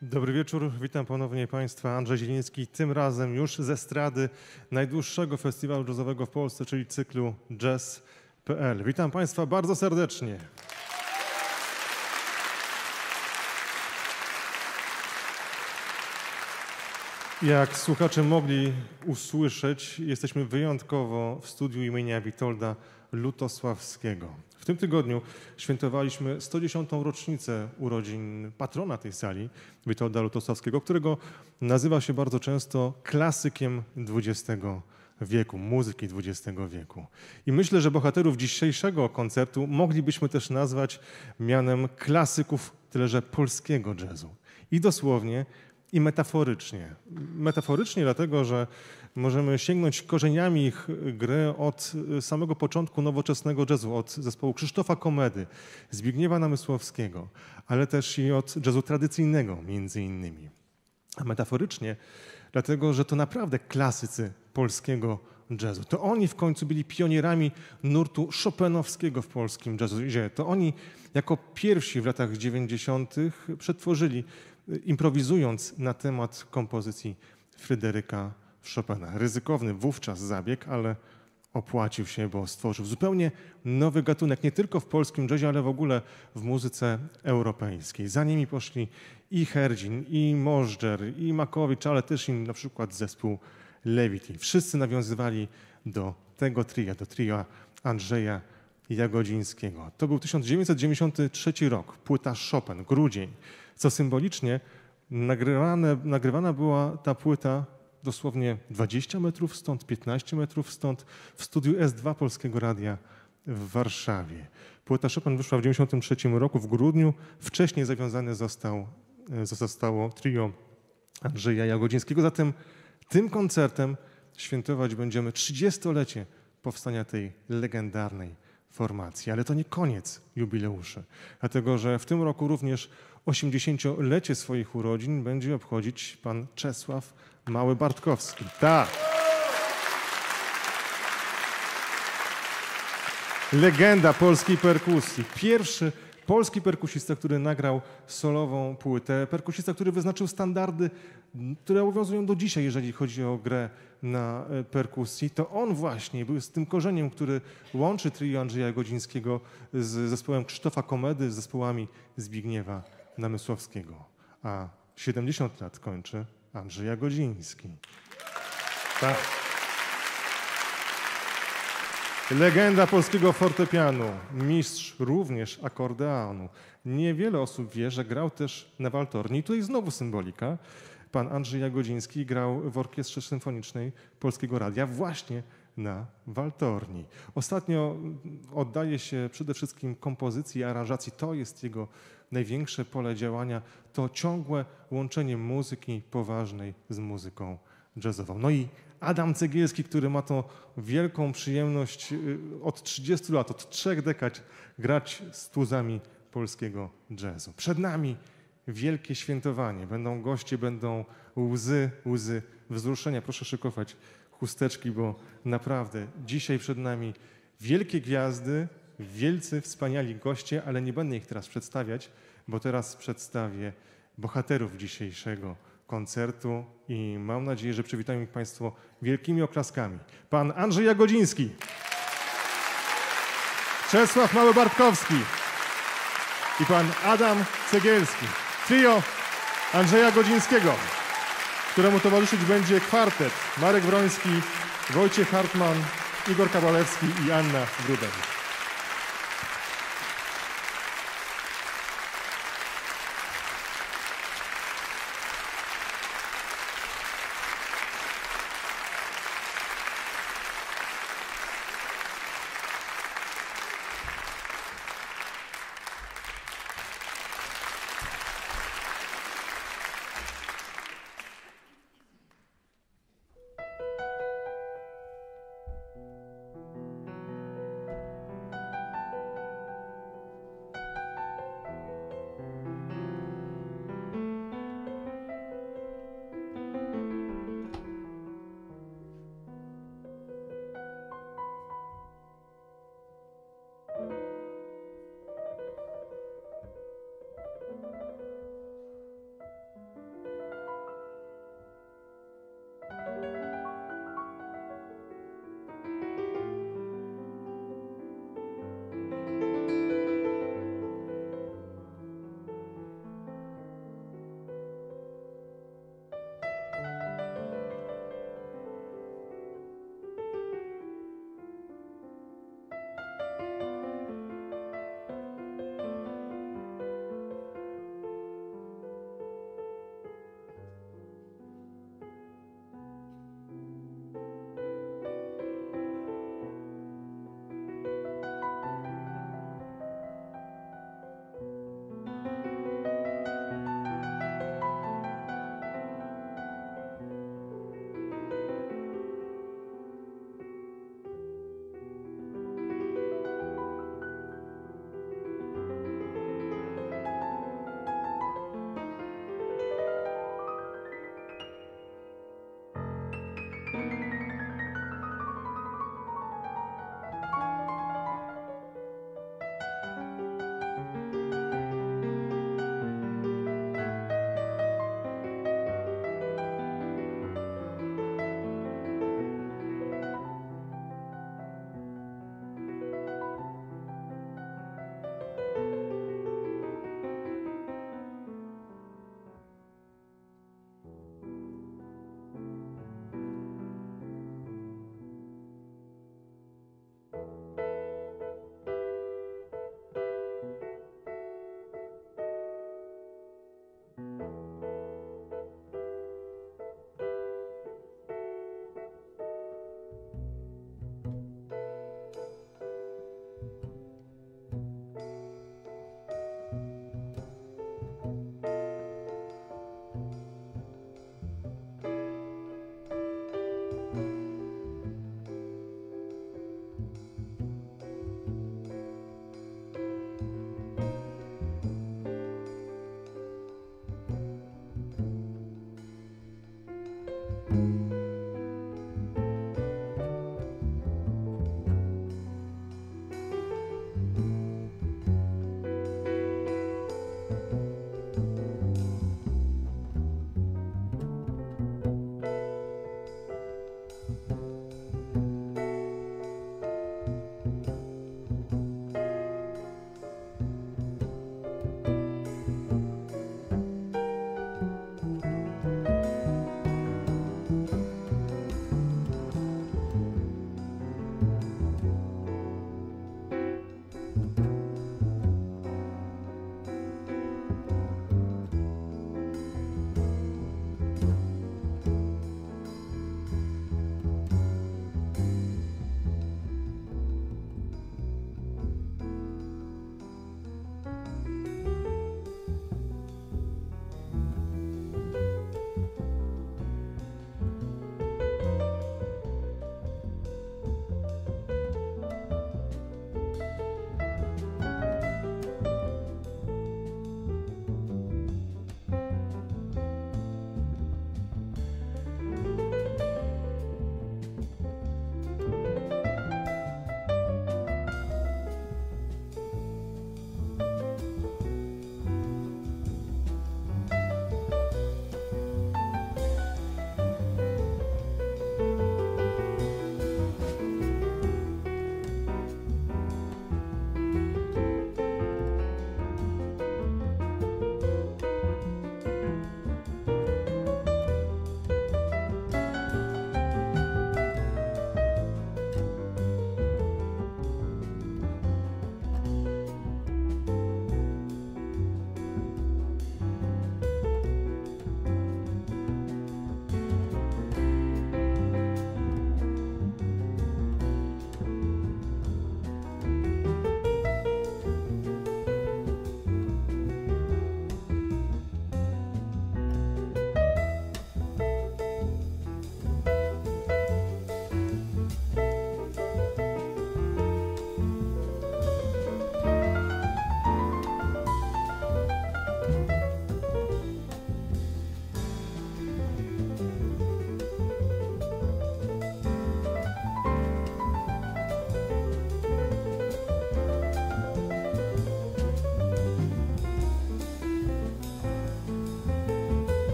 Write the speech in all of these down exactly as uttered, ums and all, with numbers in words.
Dobry wieczór, witam ponownie Państwa. Andrzej Zieliński, tym razem już z estrady najdłuższego festiwalu jazzowego w Polsce, czyli cyklu jazz kropka p l. Witam Państwa bardzo serdecznie. Jak słuchacze mogli usłyszeć, jesteśmy wyjątkowo w studiu imienia Witolda Lutosławskiego. W tym tygodniu świętowaliśmy sto dziesiątą rocznicę urodzin patrona tej sali, Witolda Lutosławskiego, którego nazywa się bardzo często klasykiem dwudziestego wieku, muzyki dwudziestego wieku. I myślę, że bohaterów dzisiejszego koncertu moglibyśmy też nazwać mianem klasyków tyleże polskiego jazzu. I dosłownie, i metaforycznie. Metaforycznie dlatego, że możemy sięgnąć korzeniami ich gry od samego początku nowoczesnego jazzu, od zespołu Krzysztofa Komedy, Zbigniewa Namysłowskiego, ale też i od jazzu tradycyjnego między innymi. A metaforycznie dlatego, że to naprawdę klasycy polskiego jazzu. To oni w końcu byli pionierami nurtu chopinowskiego w polskim jazzie. To oni jako pierwsi w latach dziewięćdziesiątych przetworzyli, improwizując na temat kompozycji Fryderyka Chopina. Ryzykowny wówczas zabieg, ale opłacił się, bo stworzył zupełnie nowy gatunek, nie tylko w polskim jazzie, ale w ogóle w muzyce europejskiej. Za nimi poszli i Herdzin, i Możdżer, i Makowicz, ale też i na przykład zespół Levity. Wszyscy nawiązywali do tego tria, do tria Andrzeja Jagodzińskiego. To był tysiąc dziewięćset dziewięćdziesiąty trzeci rok, płyta Chopin, grudzień. Co symbolicznie, nagrywane, nagrywana była ta płyta dosłownie dwadzieścia metrów stąd, piętnaście metrów stąd, w studiu S dwa Polskiego Radia w Warszawie. Płyta Chopin wyszła w dziewięćdziesiątym trzecim roku w grudniu. Wcześniej zawiązane został, zostało trio Andrzeja Jagodzińskiego. Zatem tym koncertem świętować będziemy trzydziestolecie powstania tej legendarnej formacji. Ale to nie koniec jubileuszy, dlatego że w tym roku również osiemdziesięciolecie swoich urodzin będzie obchodzić pan Czesław Mały-Bartkowski. Tak. Legenda polskiej perkusji. Pierwszy polski perkusista, który nagrał solową płytę. Perkusista, który wyznaczył standardy, które obowiązują do dzisiaj, jeżeli chodzi o grę na perkusji. To on właśnie był z tym korzeniem, który łączy trio Andrzeja Jagodzińskiego z zespołem Krzysztofa Komedy, z zespołami Zbigniewa Namysłowskiego. A siedemdziesiąt lat kończy Andrzej Jagodziński. Tak. Legenda polskiego fortepianu, mistrz również akordeonu. Niewiele osób wie, że grał też na waltorni. I tutaj znowu symbolika. Pan Andrzej Jagodziński grał w Orkiestrze Symfonicznej Polskiego Radia właśnie na waltorni. Ostatnio oddaje się przede wszystkim kompozycji i aranżacji. To jest jego największe pole działania. To ciągłe łączenie muzyki poważnej z muzyką jazzową. No i Adam Cegielski, który ma tą wielką przyjemność od trzydziestu lat, od trzech dekad grać z tuzami polskiego jazzu. Przed nami wielkie świętowanie. Będą goście, będą łzy, łzy wzruszenia. Proszę szykować chusteczki, bo naprawdę dzisiaj przed nami wielkie gwiazdy, wielcy, wspaniali goście, ale nie będę ich teraz przedstawiać, bo teraz przedstawię bohaterów dzisiejszego koncertu i mam nadzieję, że przywitają ich Państwo wielkimi oklaskami. Pan Andrzej Jagodziński, Czesław Mały-Bartkowski i pan Adam Cegielski. Trio Andrzeja Jagodzińskiego, któremu towarzyszyć będzie kwartet Marek Wroński, Wojciech Hartman, Igor Kabalewski i Anna Grudek.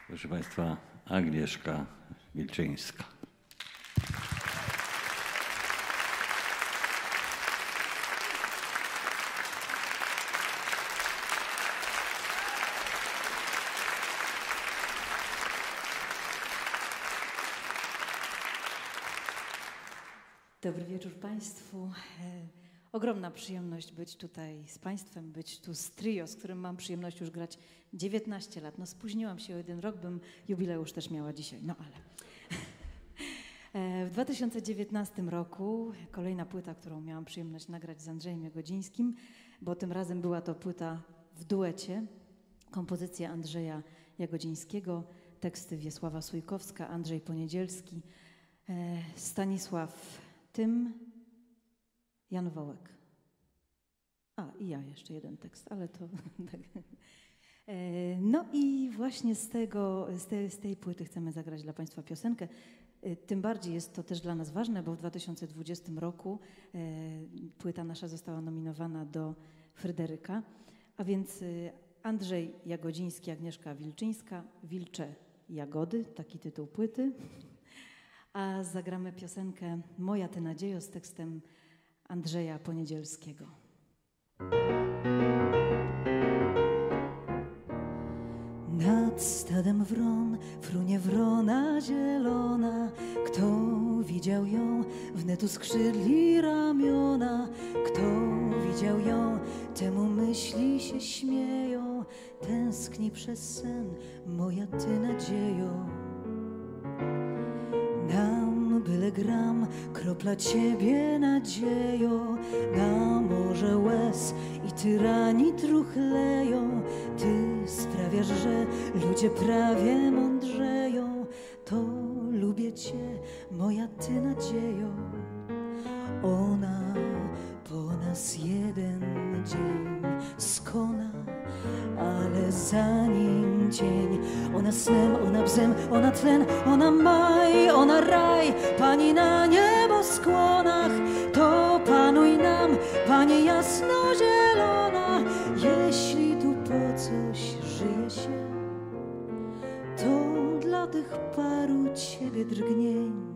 Proszę Państwa, Agnieszka Wilczyńska. Dobry wieczór Państwu. E, ogromna przyjemność być tutaj z Państwem, być tu z trio, z którym mam przyjemność już grać dziewiętnaście lat. No spóźniłam się o jeden rok, bym jubileusz też miała dzisiaj, no ale. E, w dwa tysiące dziewiętnastym roku kolejna płyta, którą miałam przyjemność nagrać z Andrzejem Jagodzińskim, bo tym razem była to płyta w duecie. Kompozycja Andrzeja Jagodzińskiego, teksty Wiesława Sujkowska, Andrzej Poniedzielski, e, Stanisław Tym, Jan Wołek. A, i ja jeszcze jeden tekst, ale to... tak. No i właśnie z, tego, z, tej, z tej płyty chcemy zagrać dla Państwa piosenkę. Tym bardziej jest to też dla nas ważne, bo w dwa tysiące dwudziestym roku płyta nasza została nominowana do Fryderyka, a więc Andrzej Jagodziński, Agnieszka Wilczyńska, Wilcze Jagody, taki tytuł płyty. A zagramy piosenkę Moja Ty Nadziejo z tekstem Andrzeja Poniedzielskiego. Nad stadem wron frunie wrona zielona. Kto widział ją, wnet uskrzydli ramiona. Kto widział ją, temu myśli się śmieją. Tęskni przez sen, moja Ty nadziejo. Nam byle gram, kropla Ciebie nadzieją. Na morze łez i tyranii truchleją. Ty sprawiasz, że ludzie prawie mądrzeją. To lubię Cię, moja Ty nadziejo. Ona po nas jeden dzień skona, ale zanim dzień, ona snem, ona bzem, ona tlen, ona maj, ona raj, Pani na nieboskłonach, to panuj nam, Pani jasno zielona. Jeśli tu po coś żyje się, to dla tych paru Ciebie drgnień.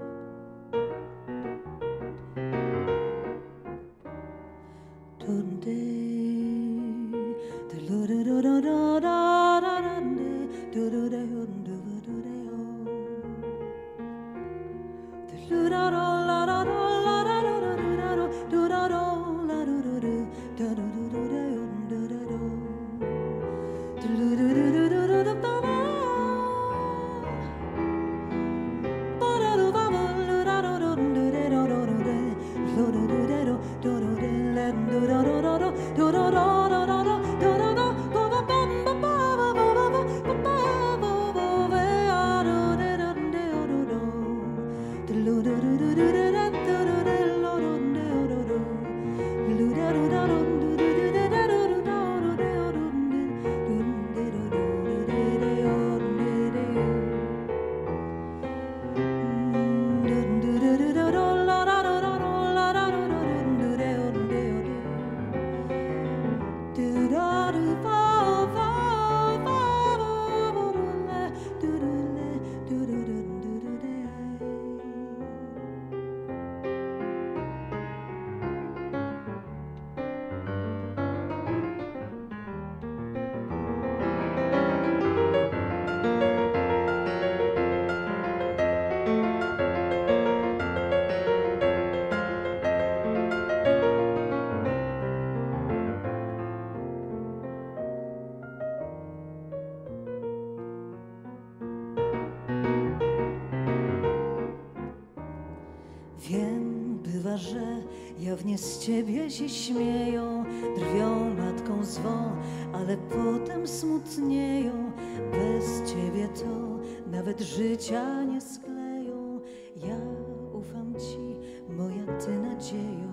Wiem, bywa, że jawnie z Ciebie się śmieją, drwią, matką zwą, ale potem smutnieją. Bez Ciebie to nawet życia nie skleją. Ja ufam Ci, moja Ty nadziejo.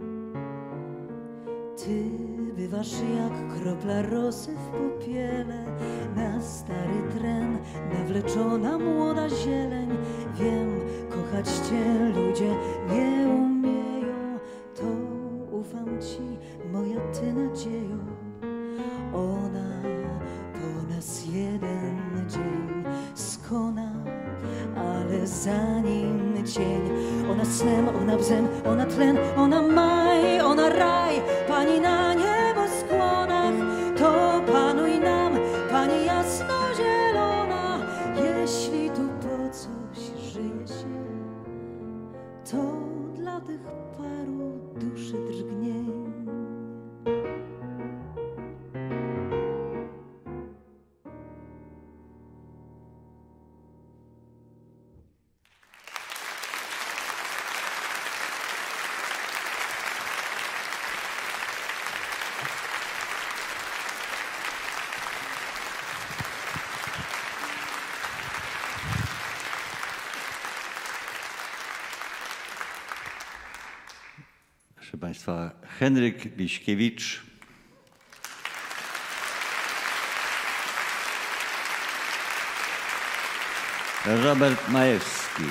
Ty bywasz jak kropla rosy w popiele, na stary tren nawleczona młoda zieleń. Wiem, kochać Cię ludzie nie umieją. To ufam Ci, moja Ty nadziejo. Ona po nas jeden dzień za nim cień. Ona snem, ona bzem, ona tlen, ona maj, ona raj, Pani na nieboskłonach, to panuj nam, Pani jasnozielona. Jeśli tu po coś żyje się, to dla tych paru duszy drgnień. Proszę Państwa, Henryk Liśkiewicz. Robert Majewski.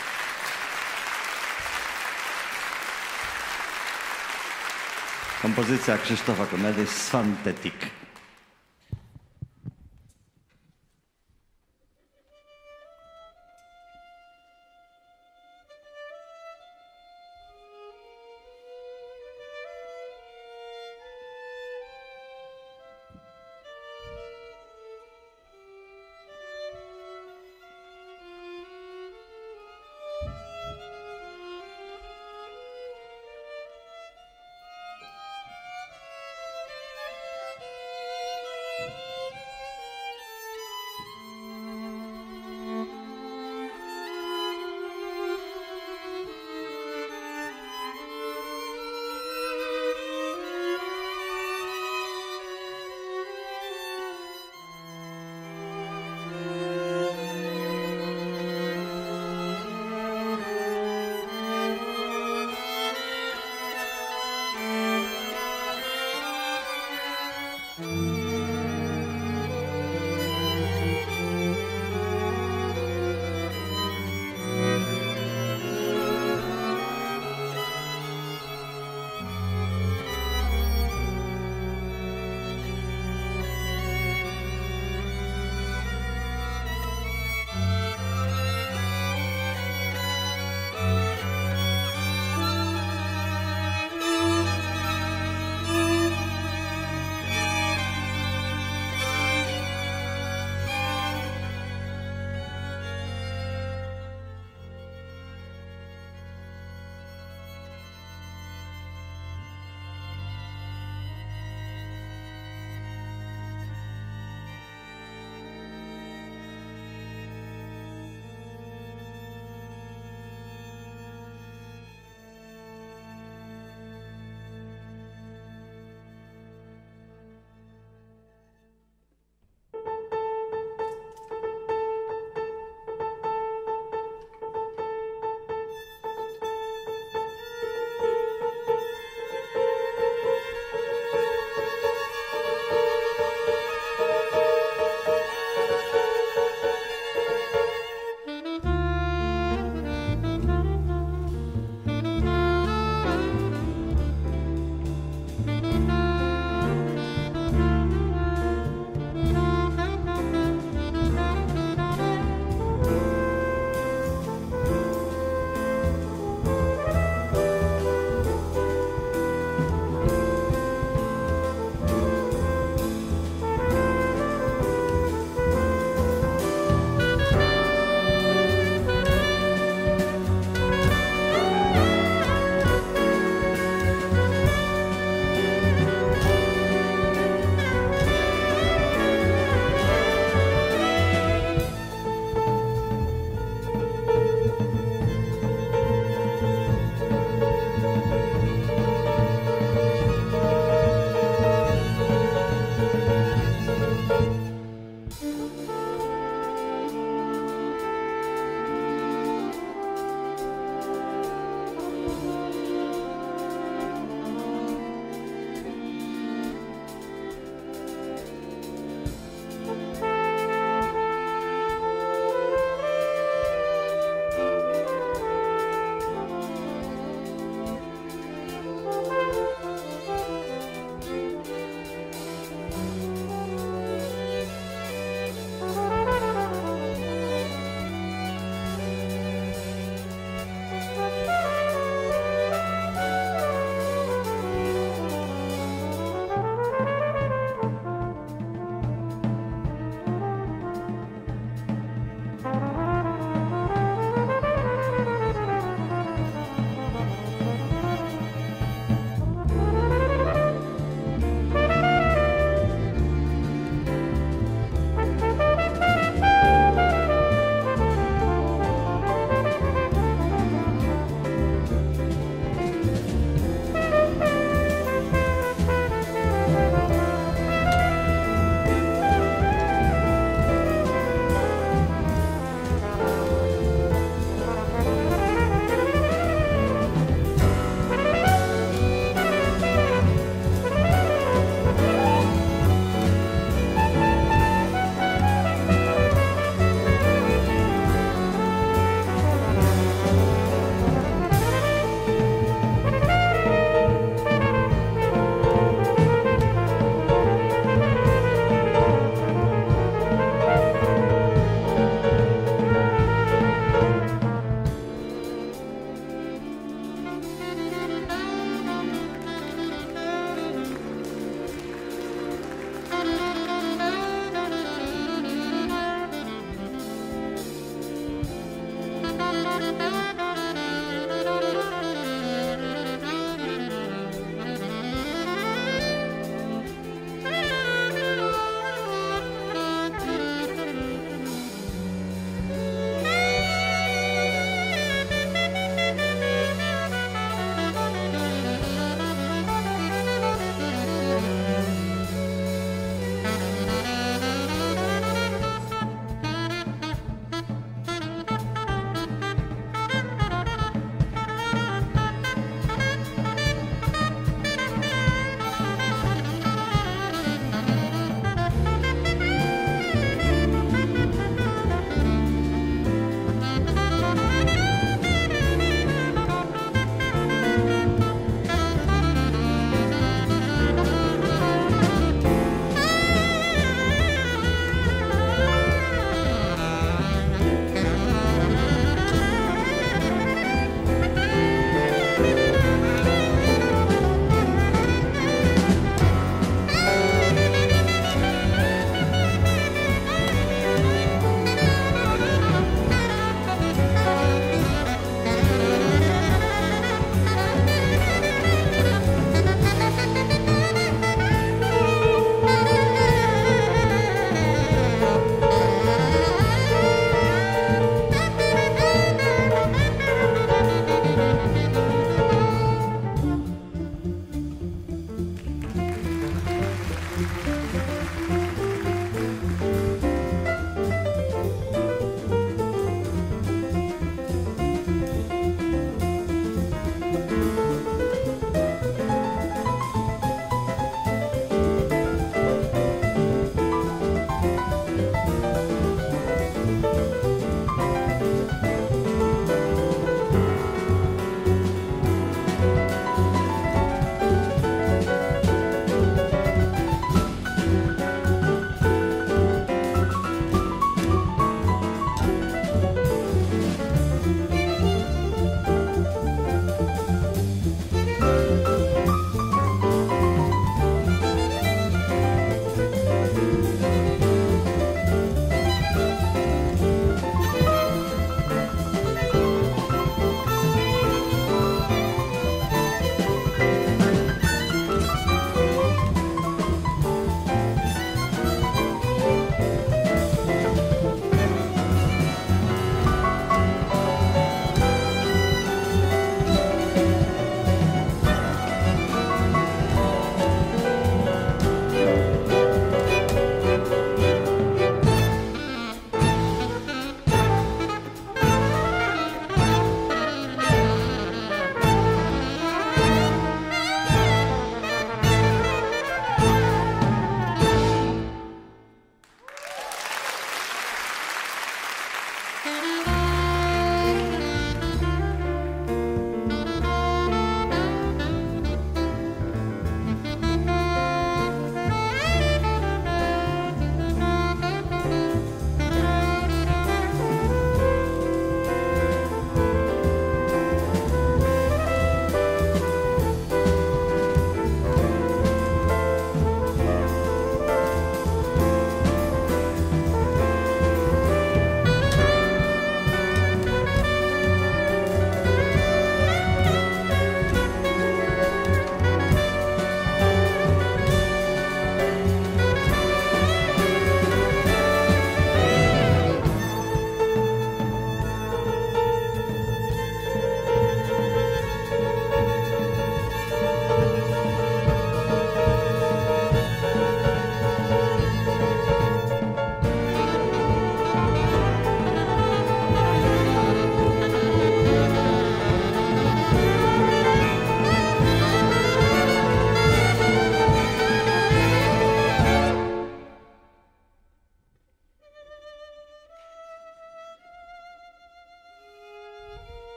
Kompozycja Krzysztofa Komedy Sfantetik.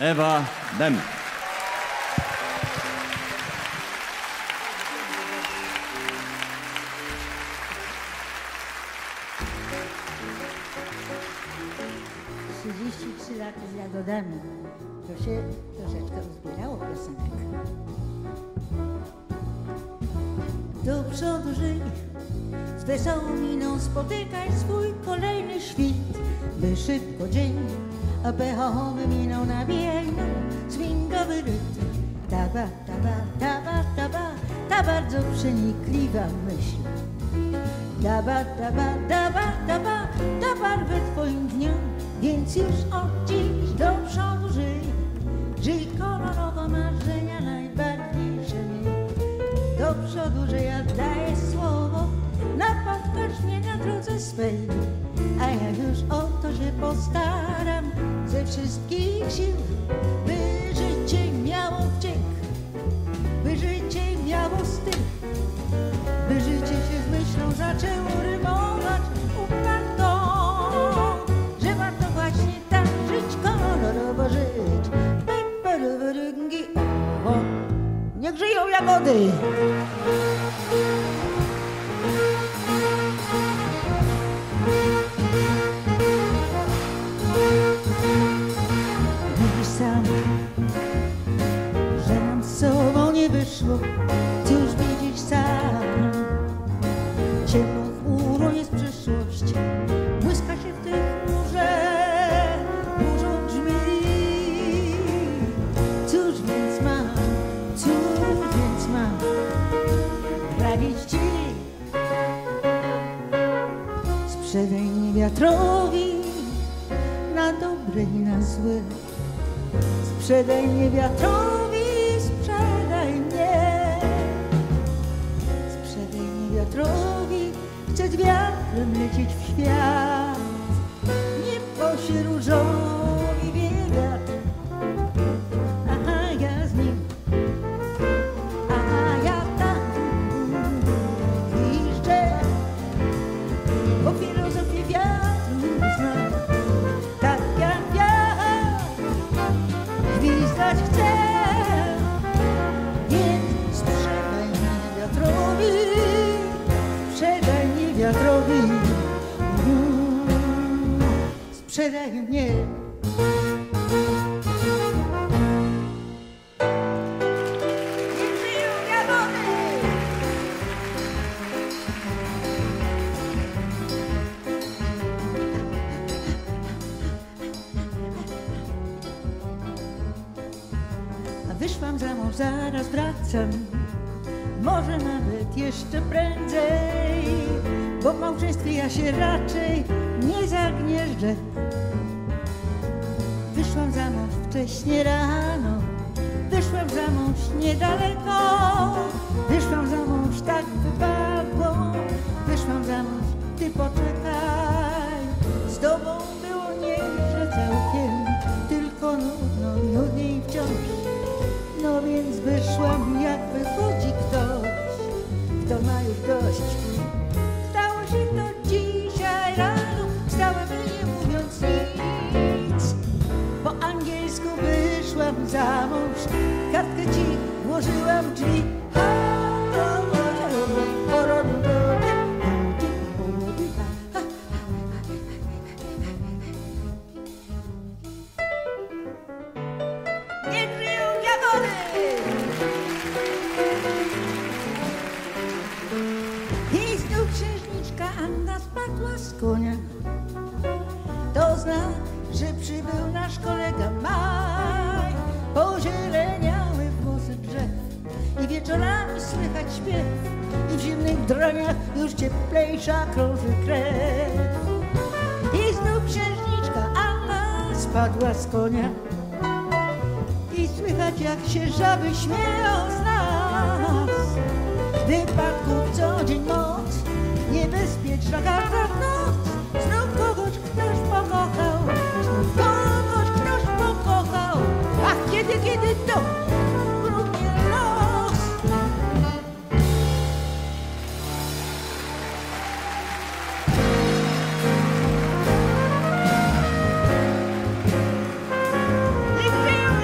Ewa Dem. trzydzieści trzy lata z jagodami. To się troszeczkę uzbierało piosenek. Do przodu żyj, z wesołą miną spotykaj swój kolejny świt, by szybko dzień, a pechową miną nabijaj na swingowy rytm. Taba, taba, taba, taba, ta bardzo przenikliwa myśl. Taba, taba, taba, taba, ta barwę twoim dniom, więc już od dziś do przodu żyj. Żyj kolorowo, marzenia najbardziejsze miej. Do przodu, że ja daję słowo, napotkasz mnie na drodze swej. A ja już o to się postaram ze wszystkich sił, by życie miało wdzięk, by życie miało styl, by życie się z myślą zaczęło rymować uparto, że warto właśnie tak żyć, kolorowo żyć. O, niech żyją jagody! Widzisz sam, że nam z sobą nie wyszło, cóż widzisz sam. Ciemną chmurą jest przyszłość, błyska się w tej chmurze, burzą drzwi. Cóż więc mam, cóż więc mam radzić ci? Sprzedaj mnie wiatrowi na dobre i na złe. Sprzedaj mnie wiatrowi, sprzedaj mnie. Sprzedaj mnie wiatrowi, chcę z wiatrem lecieć w świat. Nie posie różowi biegać, aha, ja z nim, aha, ja tam gwiżdżę, bo filozofię wiatru znam, tak jak wiatr, gwizdać chcę, więc sprzedaj mnie wiatrowi, sprzedaj mnie wiatrowi, mm, sprzedaj mnie. Niech żyją jagody! A wyszłam za mąż, zaraz wracam, może nawet jeszcze prędzej, bo w małżeństwie ja się raczej nie zagnieżdżę. Wyszłam za mąż wcześnie rano, wyszłam za mąż niedaleko, wyszłam za mąż tak wypadło, wyszłam za mąż, ty poczekaj. Z tobą było nieźle całkiem, tylko nudno, nudniej wciąż. No więc wyszłam, jak wychodzi ktoś, kto ma już dość. Stało się to dzisiaj rano, wstałem nie mówiąc nic. Po angielsku wyszłam za mąż, kartkę ci włożyłam w drzwi. Niech żyją jagody! I znów księżniczka Anna spadła z konia. To znak, że przybył nasz kolega Maj. Pozieleniały włosy drzew i wieczorami słychać śpiew, i w zimnych droniach już cieplejsza krąży krew. I znów księżniczka Anna spadła z konia i słychać, jak się żaby śmieją z nas. W wypadku co dzień moc, niebezpieczna każda noc. Znów kogoś ktoś pokochał, znów kogoś ktoś pokochał. A kiedy, kiedy to równie los. Niech żyją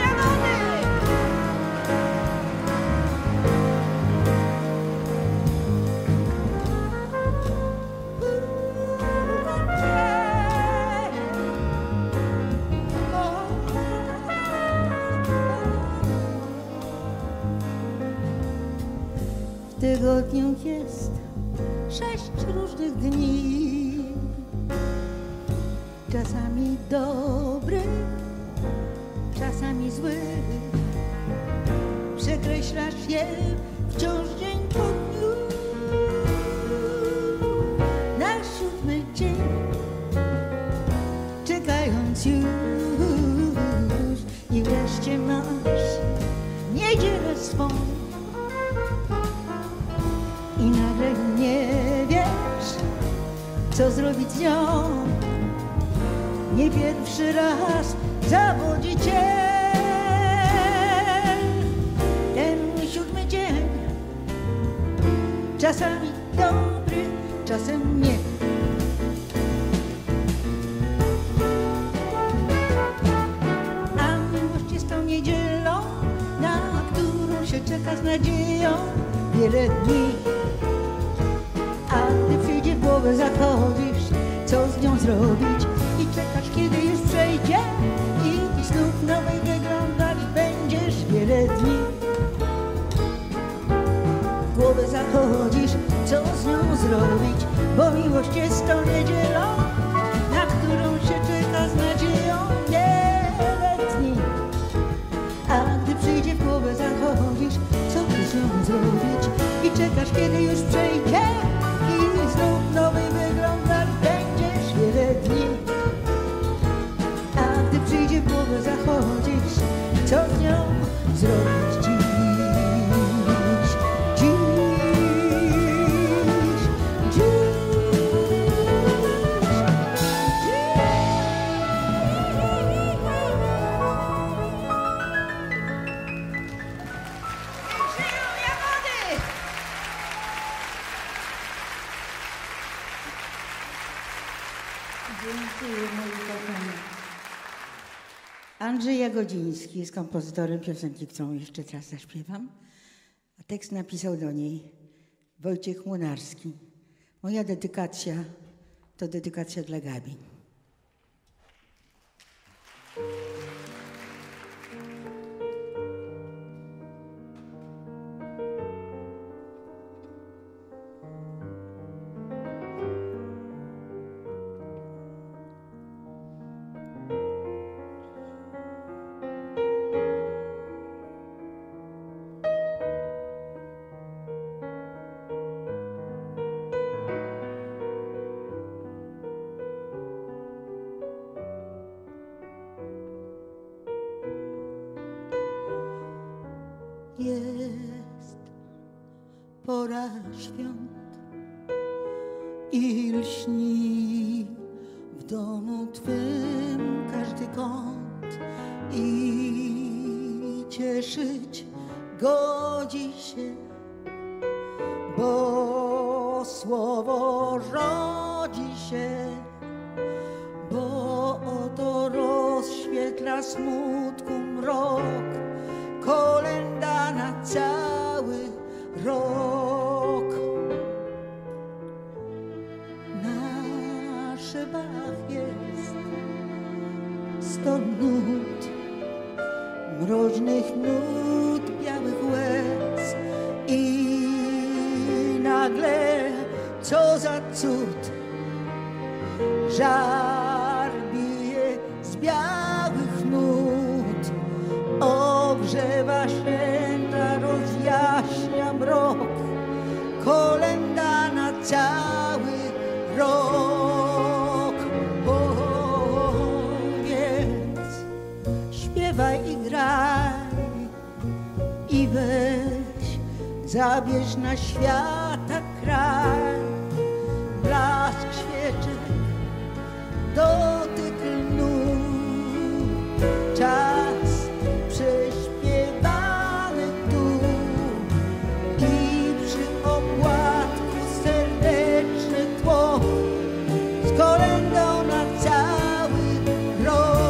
tygodniu jest sześć różnych dni. Czasami dobrych, czasami złych. Przekreślasz je wciąż dzień po dniu. Na siódmy dzień, czekając już, i wreszcie masz niedzielę swą. I nagle nie wiesz, co zrobić z nią. Nie pierwszy raz zawodzi cię ten siódmy dzień. Czasami dobry, czasem nie. A miłość jest tą niedzielą, na którą się czeka z nadzieją wiele dni. A gdy przyjdzie w głowę, zachodzisz, co z nią zrobić, i czekasz, kiedy już przejdzie i znów nowej wyglądać będziesz wiele dni. W głowę zachodzisz, co z nią zrobić, bo miłość jest tą niedzielą, na którą się czeka z nadzieją wiele dni. A gdy przyjdzie w głowę, zachodzisz, co z nią zrobić, i czekasz, kiedy już przejdzie i znów nowy wyglądać będziesz wiele dni. A gdy przyjdzie w głowę, zachodzisz, co z nią zrobić dziś, dziś, dziś, Dziękuję, moi kochani. Andrzej Jagodziński jest kompozytorem piosenki, którą jeszcze teraz zaśpiewam, a tekst napisał do niej Wojciech Młynarski. Moja dedykacja to dedykacja dla Gabi. Jest pora świąt i lśni w domu twym każdy kąt, i cieszyć godzi się, bo słowo rodzi się, bo oto rozświetla smutku mrok kolenda na cały rok. Na szybach jest sto nut, mroźnych nut, białych łez, i nagle, co za cud, żar bije z białych nut, ogrzewa święta, rozjaśnia mrok, kolenda na cały rok. O, więc śpiewaj i graj, i weź, zabierz na świata kraj, blask świeczek, dotyk lnu, czas prześpiewany tu, i przy opłatku serdeczne tło z kolędą na cały rok.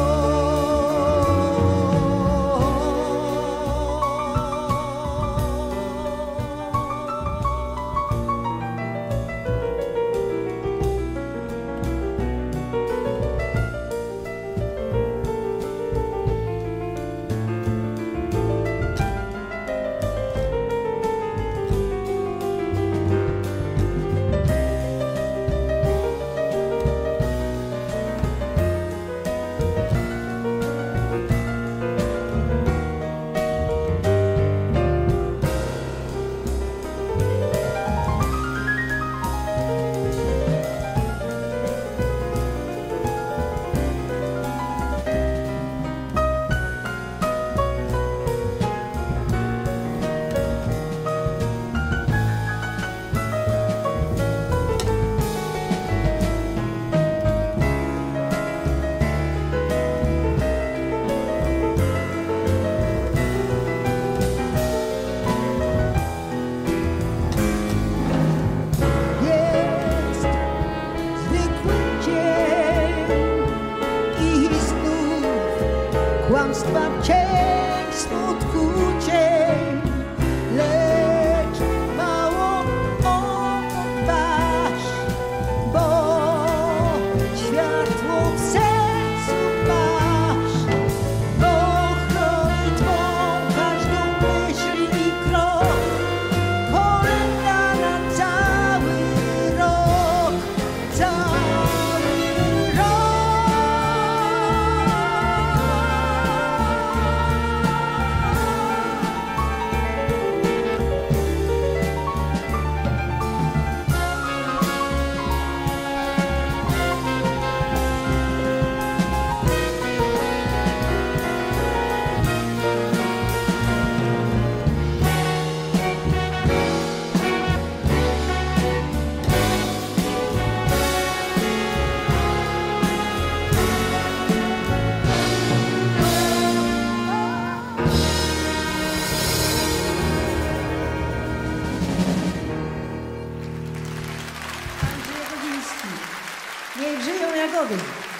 Niech żyją jagody.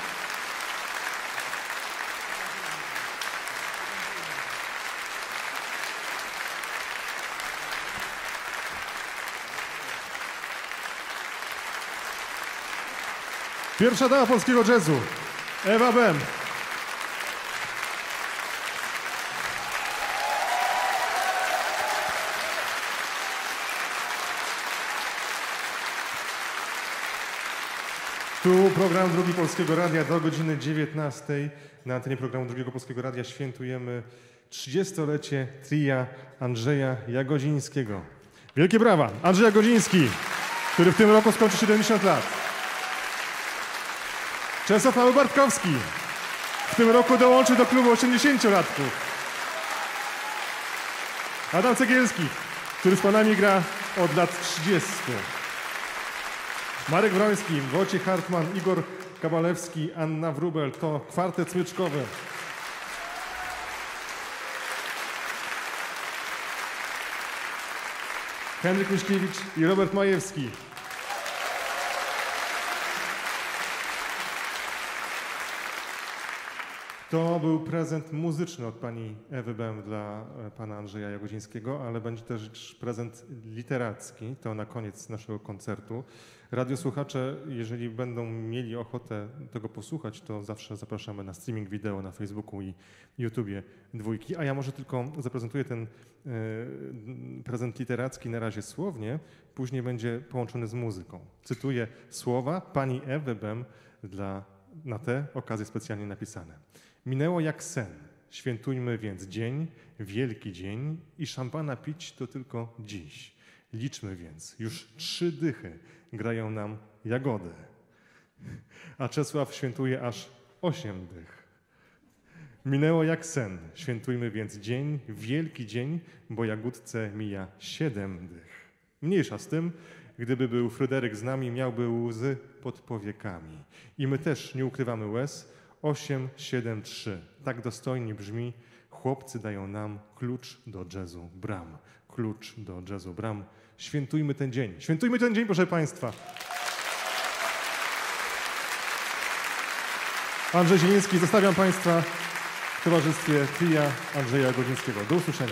Pierwsza dama polskiego jazzu, Ewa Bem. Tu program Drugi Polskiego Radia do godziny dziewiętnastej. Na antenie programu Drugiego Polskiego Radia świętujemy trzydziestolecie tria Andrzeja Jagodzińskiego. Wielkie brawa! Andrzej Jagodziński, który w tym roku skończy siedemdziesiąt lat. Czesław Mały-Bartkowski w tym roku dołączy do klubu osiemdziesięciolatków. Adam Cegielski, który z panami gra od lat trzydziestu. Marek Wroński, Wojciech Hartman, Igor Kabalewski, Anna Wróbel to kwartet smyczkowy. Henryk Miśkiewicz i Robert Majewski. To był prezent muzyczny od pani Ewy Bem dla pana Andrzeja Jagodzińskiego, ale będzie też prezent literacki, to na koniec naszego koncertu. Radiosłuchacze, jeżeli będą mieli ochotę tego posłuchać, to zawsze zapraszamy na streaming wideo na Facebooku i YouTubie Dwójki. A ja może tylko zaprezentuję ten y, prezent literacki na razie słownie, później będzie połączony z muzyką. Cytuję słowa pani Ewy Bem dla, na tę okazję specjalnie napisane. Minęło jak sen, świętujmy więc dzień, wielki dzień i szampana pić to tylko dziś. Liczmy więc, już trzy dychy grają nam jagody, a Czesław świętuje aż osiem dych. Minęło jak sen, świętujmy więc dzień, wielki dzień, bo jagódce mija siedem dych. Mniejsza z tym, gdyby był Fryderyk z nami, miałby łzy pod powiekami. I my też nie ukrywamy łez. osiem, siedem, trzy. Tak dostojnie brzmi. Chłopcy dają nam klucz do jazzu bram. Klucz do jazzu bram. Świętujmy ten dzień. Świętujmy ten dzień, proszę państwa. Andrzej Zieliński, zostawiam państwa w towarzystwie tria Andrzeja Jagodzińskiego. Do usłyszenia.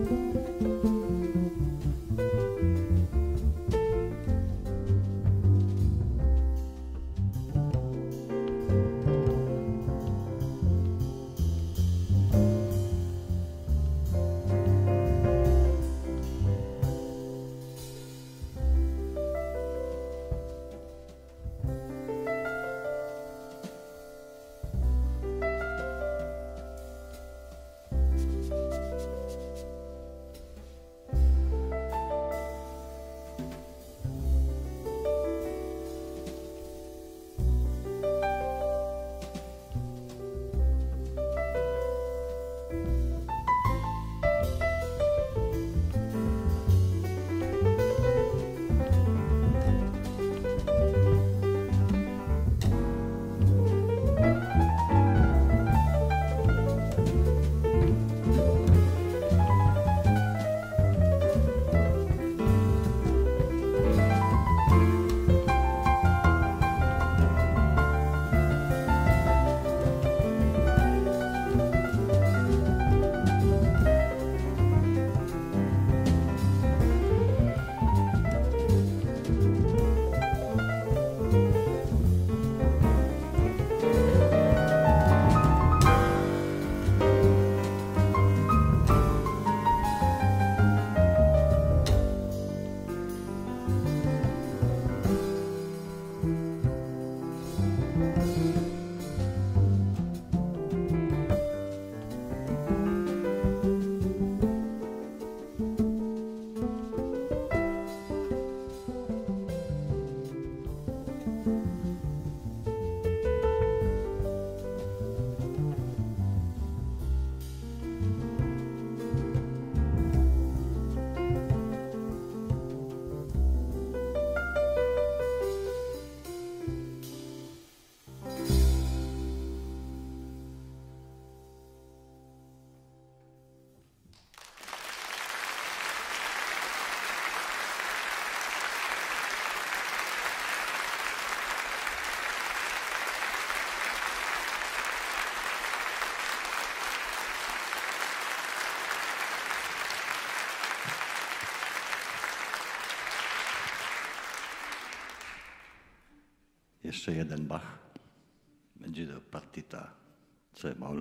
Jeszcze jeden Bach. Będzie to partita C-moll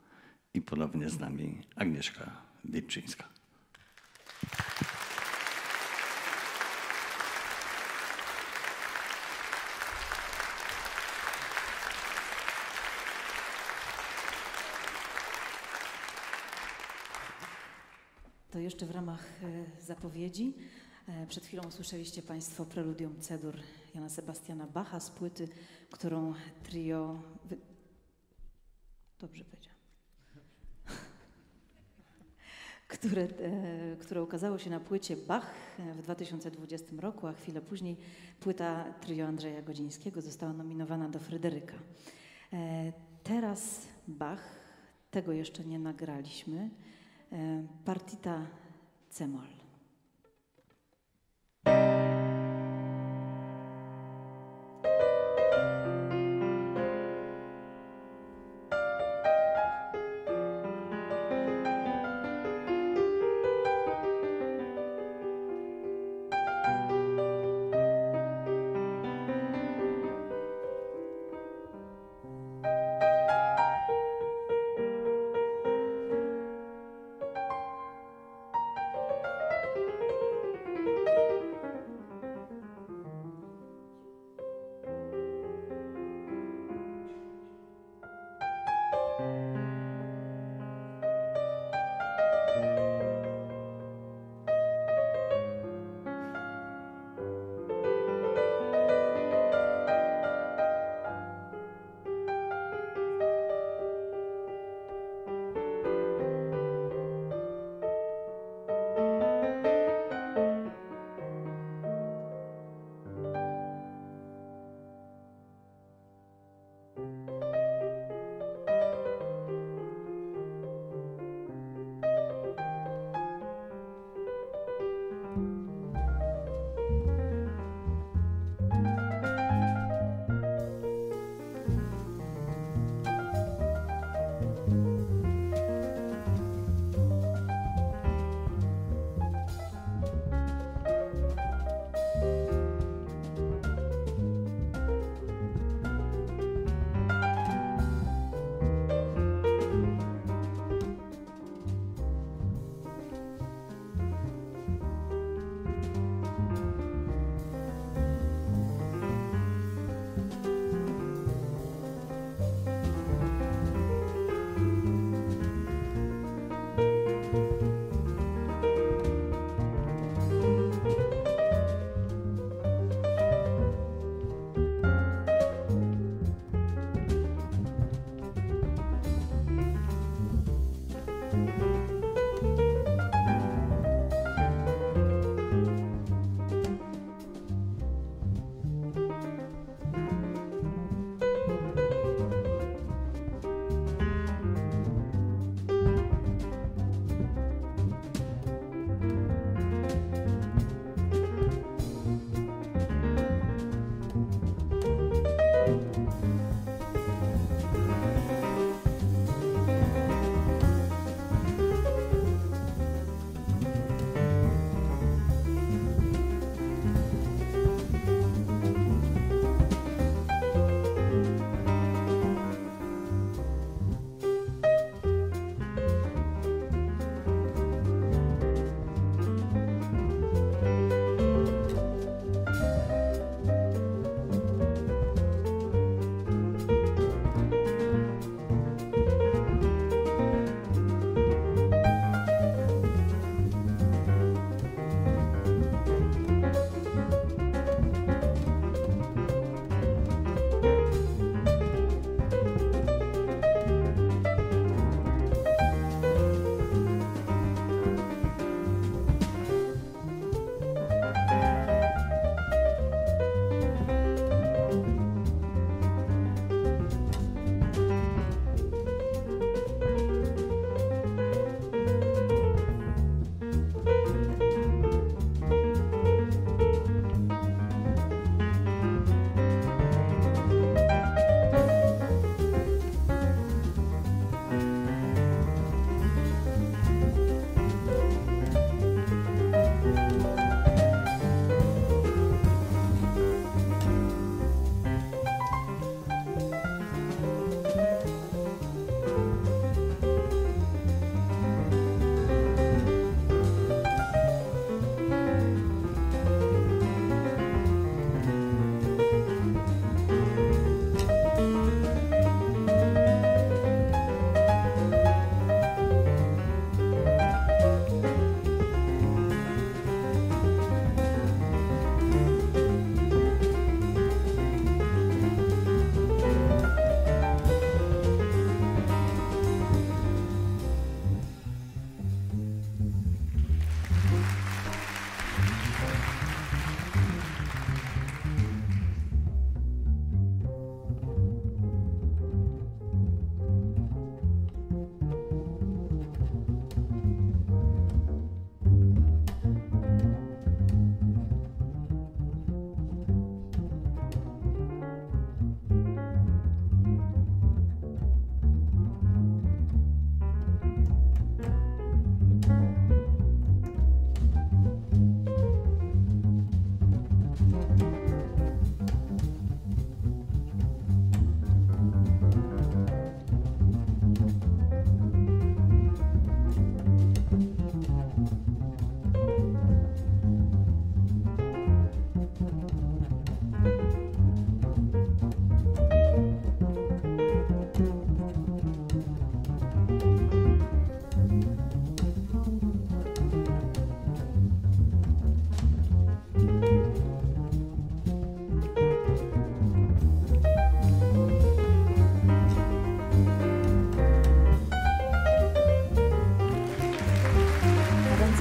i ponownie z nami Agnieszka Witczyńska. To jeszcze w ramach e, zapowiedzi. E, przed chwilą usłyszeliście Państwo preludium C-dur Jana Sebastiana Bacha z płyty, którą trio... Wy... Dobrze powiedziałam. które, e, które ukazało się na płycie Bach w dwa tysiące dwudziestym roku, a chwilę później płyta trio Andrzeja Godzińskiego została nominowana do Fryderyka. E, teraz Bach, tego jeszcze nie nagraliśmy, e, partita C-moll.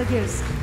Cegielski.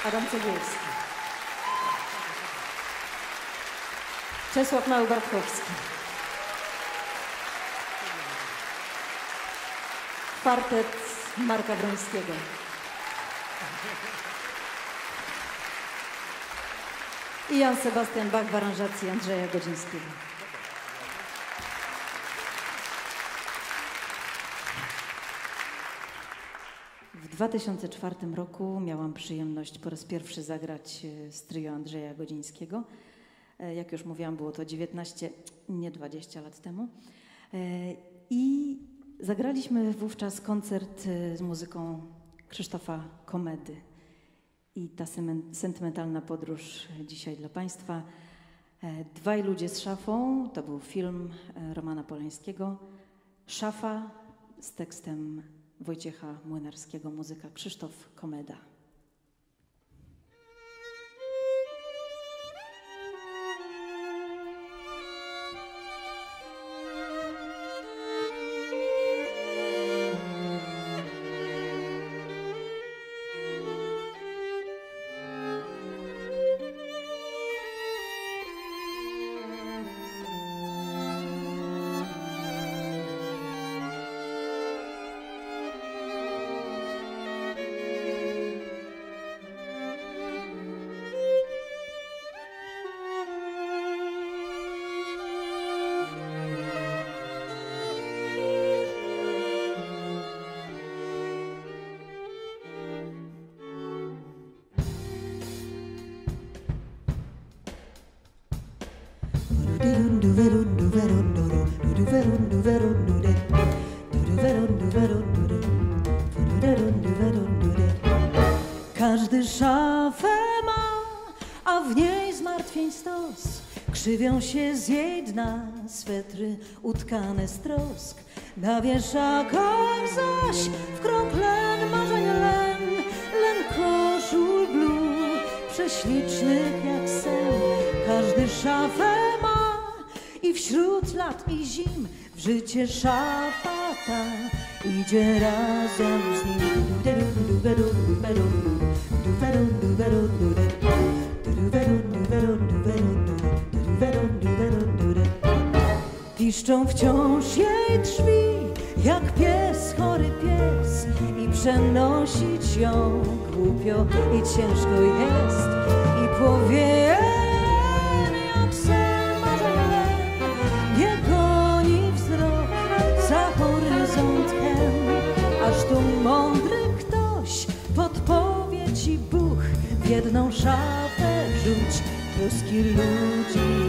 Adam Cegielski. Czesław Mały-Bartkowski. Kwartet Marka Wrońskiego. I Jan Sebastian Bach w aranżacji Andrzeja Godzińskiego. W dwa tysiące czwartym roku miałam przyjemność po raz pierwszy zagrać z trio Andrzeja Godzińskiego. Jak już mówiłam, było to dziewiętnaście, nie dwadzieścia lat temu. I zagraliśmy wówczas koncert z muzyką Krzysztofa Komedy. I ta sentymentalna podróż dzisiaj dla Państwa. Dwaj ludzie z szafą, to był film Romana Polańskiego. Szafa z tekstem Wojciecha Młynarskiego, muzyka Krzysztof Komeda. Każdy szafę ma, a w niej zmartwień stos. Krzywią się z jej dna swetry utkane z trosk. Na wieszakach zaś w krąg len marzeń len, len koszul blue, prześlicznych jak sen. Każdy szafę ma i wśród lat i zim w życie szafa ta idzie razem z nim. Piszczą wciąż jej drzwi, jak pies, chory pies, i przenosić ją głupio i ciężko jest. I powieje jak sen marzeń len, nie goni wzrok za horyzontem, aż tu mądry ktoś podpowie ci buch, w jedną szafę rzuć troski ludzi.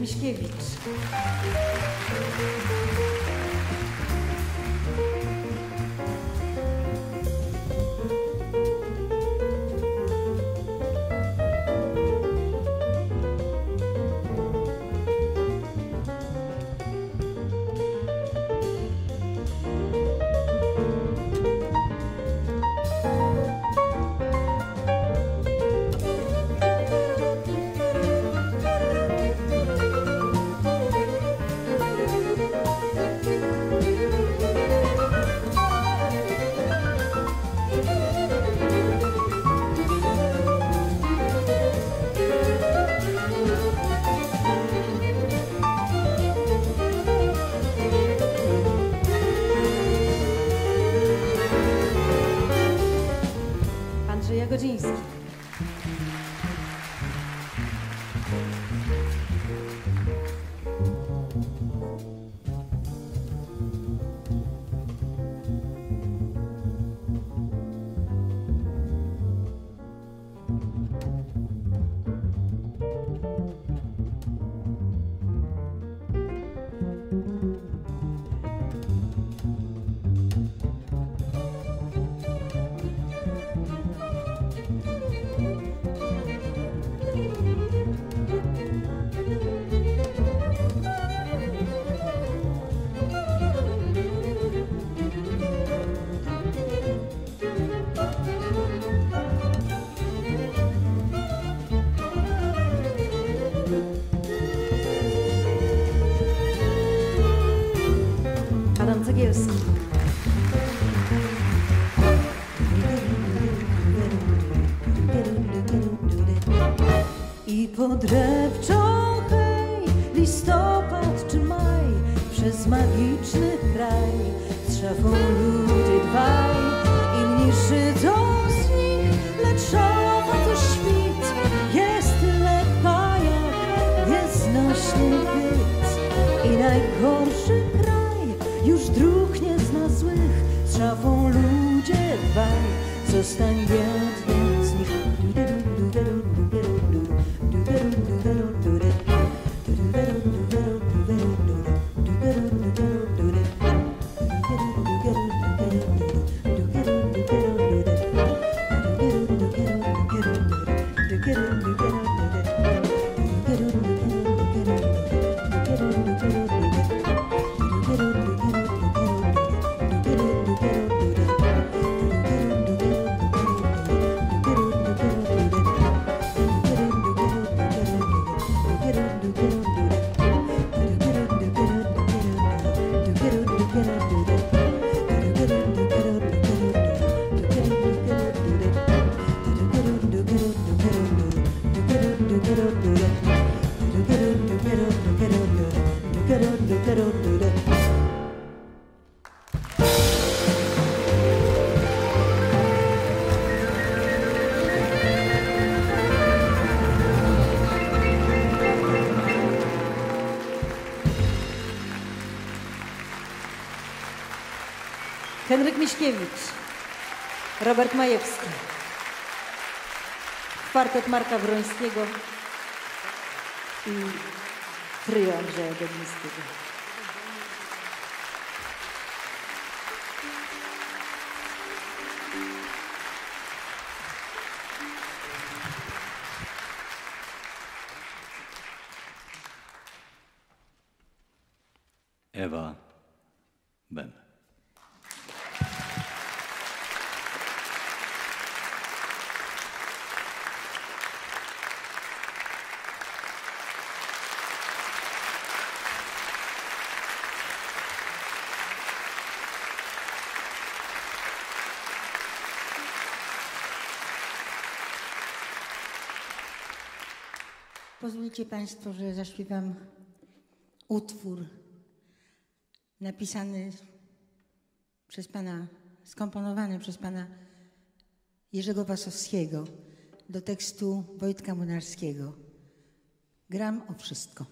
Miśkiewicz. Jagodziński. Adam Cegielski. I podrepczą hej, listopad czy maj, przez magiczny kraj strzawą ludzie dwaj. I mnie szydzą z nich, lecz szafa to świt, jest tyle pajak, nieznośny byt. I najgorszy kraj już dróg nie zna złych, strzawą ludzie dwaj, zostań biednym z nich. Henryk Miśkiewicz, Robert Majewski, kwartet Marka Wrońskiego i trio Andrzeja Godlińskiego. Ewa Ben. Pozwólcie Państwo, że zaśpiewam utwór napisany przez Pana, skomponowany przez Pana Jerzego Wasowskiego do tekstu Wojtka Młynarskiego. Gram o wszystko.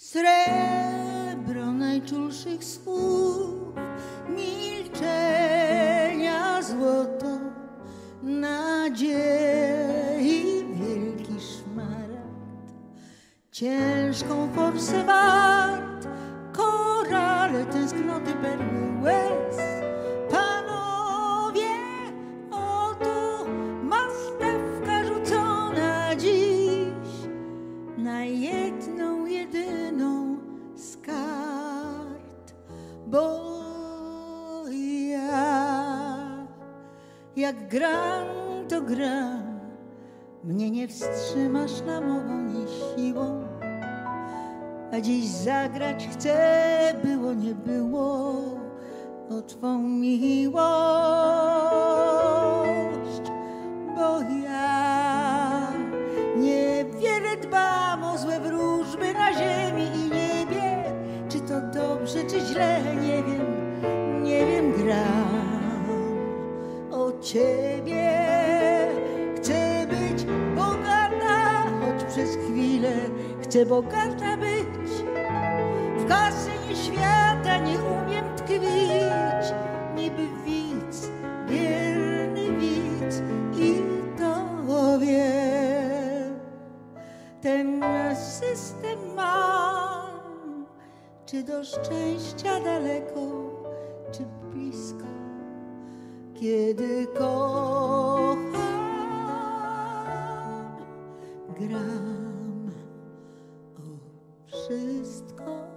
Srebro najczulszych słów, milczenia złoto, nadziei wielki szmaragd. Ciężką forsę wart, korale tęsknoty, perły łez. Panowie, oto ma stawka rzucona dziś na jedną, jedyną z kart. Bo ja, jak gram, to gram, mnie nie wstrzymasz namową ni siłą. A dziś zagrać chcę, było nie było, o Twą miłość. Bo ja niewiele dbam o złe wróżby na ziemi i niebie. Czy to dobrze, czy źle, nie wiem, nie wiem, gram o Ciebie. Chcę być bogata, choć przez chwilę chcę bogata być. W kasynie świata nie umiem tkwić, niby widz, wierny widz, i to wiem. Ten system mam, czy do szczęścia daleko, czy blisko, kiedy kocham, gram o wszystko.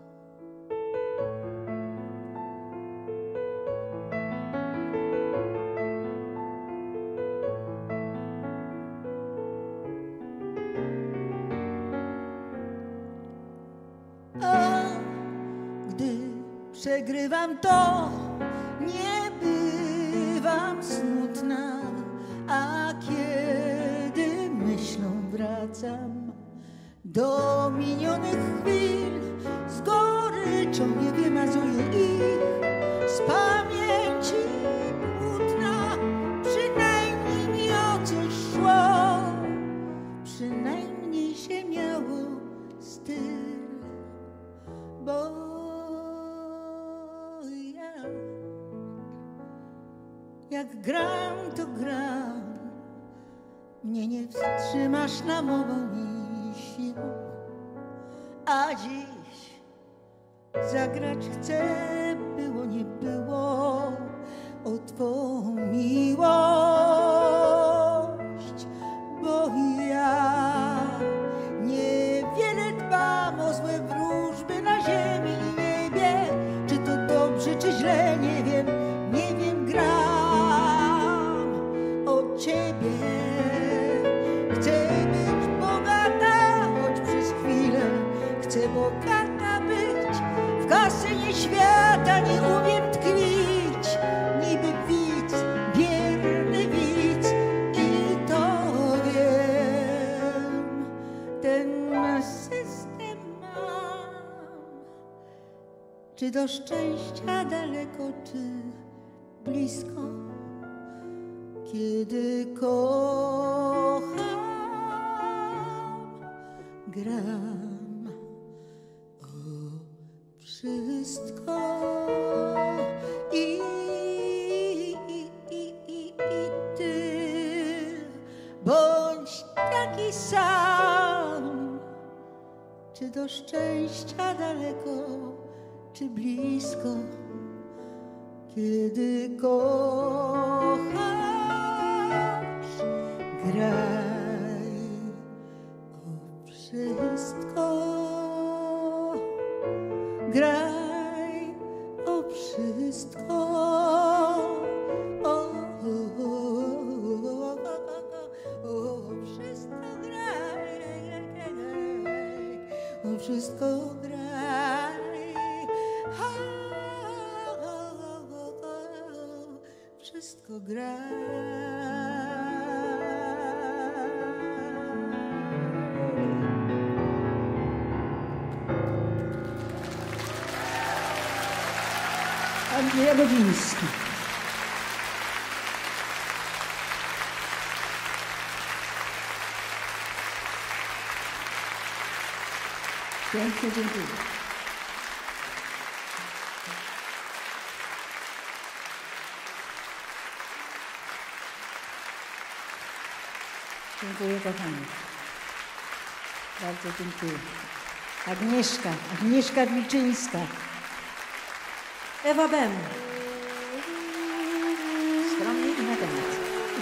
A gdy przegrywam, to nie bywam smutna, a kiedy myślą wracam do minionych chwil, z goryczą nie wymazuję ich z pamięci płótna. Przynajmniej mi o coś szło, przynajmniej się miało styl. Bo ja, jak gram, to gram, mnie nie wstrzymasz namową ni siłą. A dziś zagrać chcę, było nie było, o Twą miłość. Bo ja niewiele dbam o złe wróżby na ziemi i niebie. Czy to dobrze, czy źle, nie wiem, nie wiem, gram o Ciebie. Chcę być bogata, choć przez chwilę chcę bogata być. W kasynie świata nie umiem tkwić, niby widz, wierny widz, i to wiem. Ten system mam, czy do szczęścia daleko, czy blisko, kiedy kocham, gram o wszystko. I, i, i, i, i Ty bądź taki sam, czy do szczęścia daleko, czy blisko, kiedy kochasz, graj o wszystko, graj o wszystko, o, o, o, o, o wszystko graj, o wszystko graj, ha, o, o, o, o, wszystko graj. Andrzej Jagodziński. Pięknie dziękuję. Dziękuję, kochani. Bardzo dziękuję. Agnieszka, Agnieszka Wilczyńska. Ewa Bem. Skromnie i na temat.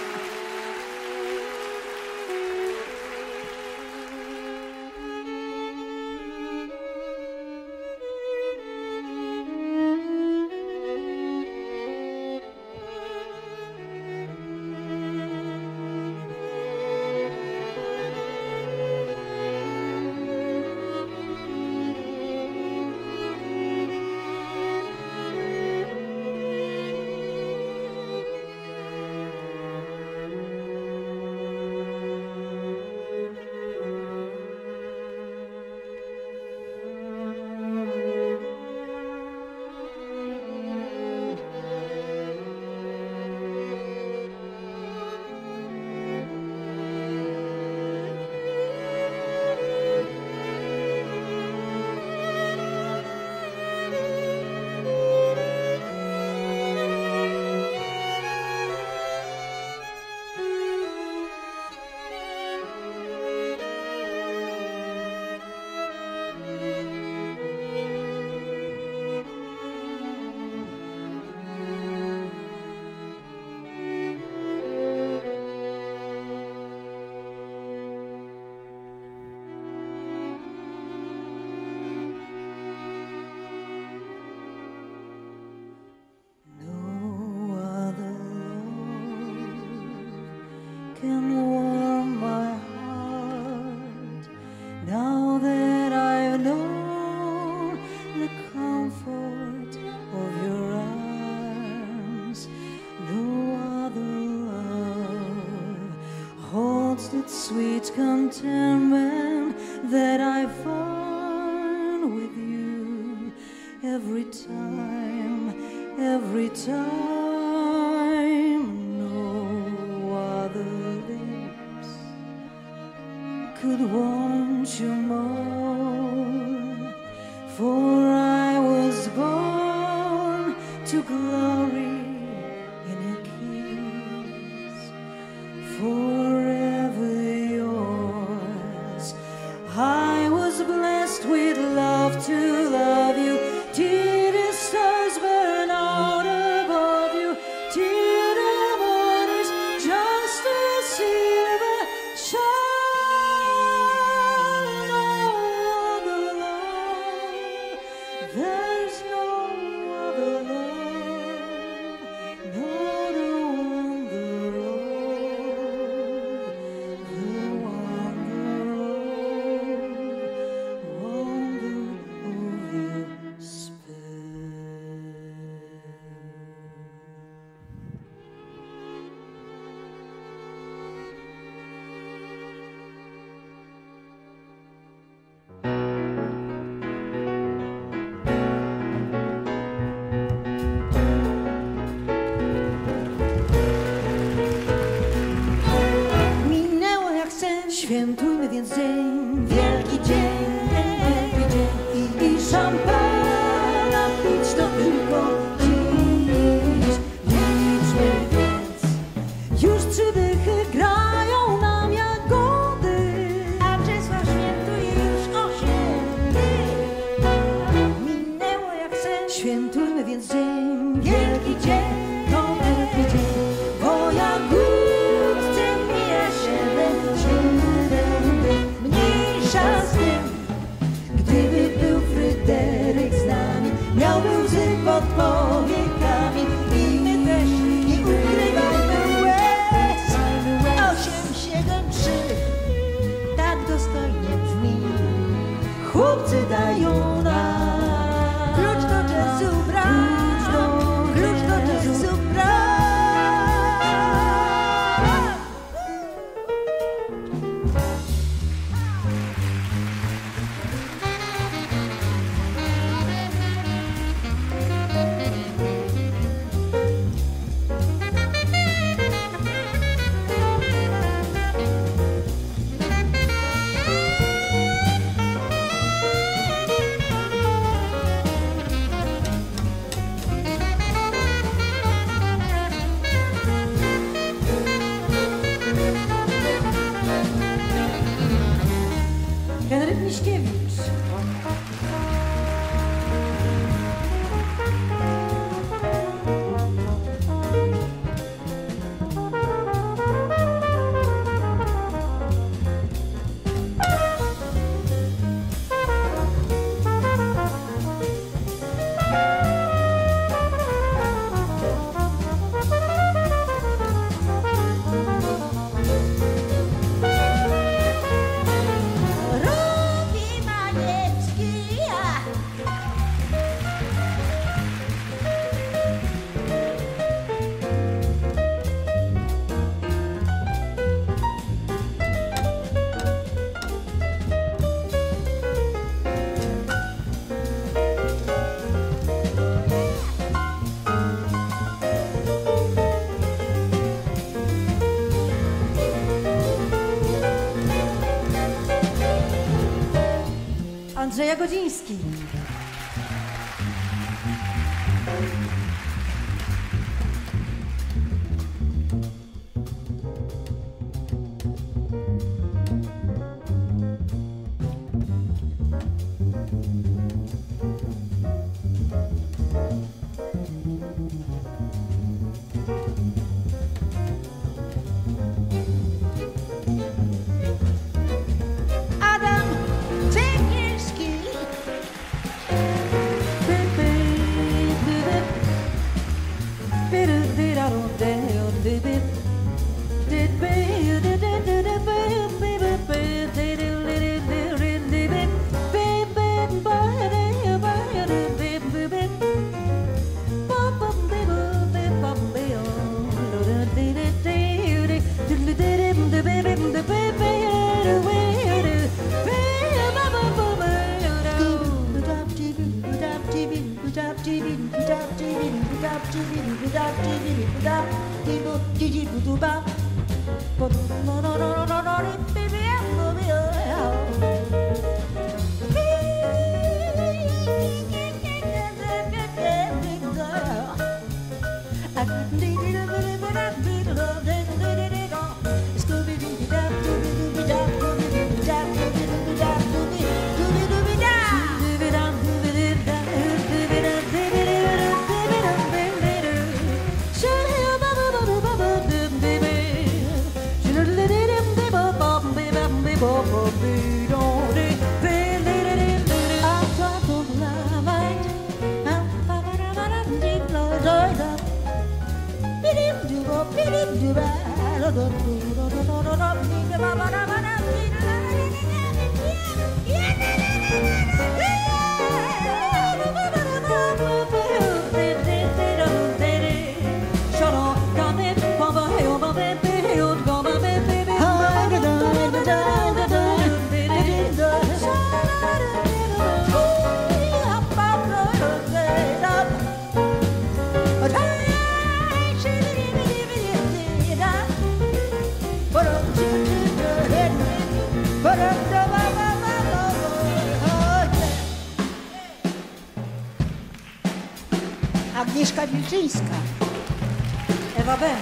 Sweet contentment that I find with you every time, every time. No other lips could want you more, for I was born to glory in your kiss. Forever yours, I was blessed with love to love you, till the stars burn out above you, till the morning's just a silver shine. No other love, there's no other love, not a wonder road, the wonder road, wonder of your spell. Minęło jak sen, świętujmy więc dzień, wielki dzień, wielki dzień. I, i szampana pić to tylko dziś. Nie liczmy więc, już trzy dychy grają nam jagody, a Czesław świętuje już osiem dych. Minęło jak sen, świętujmy więc dzień, wielki dzień, to wielki dzień. Bo jagódce mija siedem, siedem dych. Mniejsza z tym, gdyby był Fryderyk z nami, miałby łzy pod powiekami i my też nie ukrywajmy łez. Osiem, siedem, trzy, tak dostojnie brzmi. Chłopcy dają nam klucz do jazzu brak, klucz do jazzu brak. Henryk Miśkiewicz. Andrzej Jagodziński. Agnieszka Wilczyńska. Ewa B.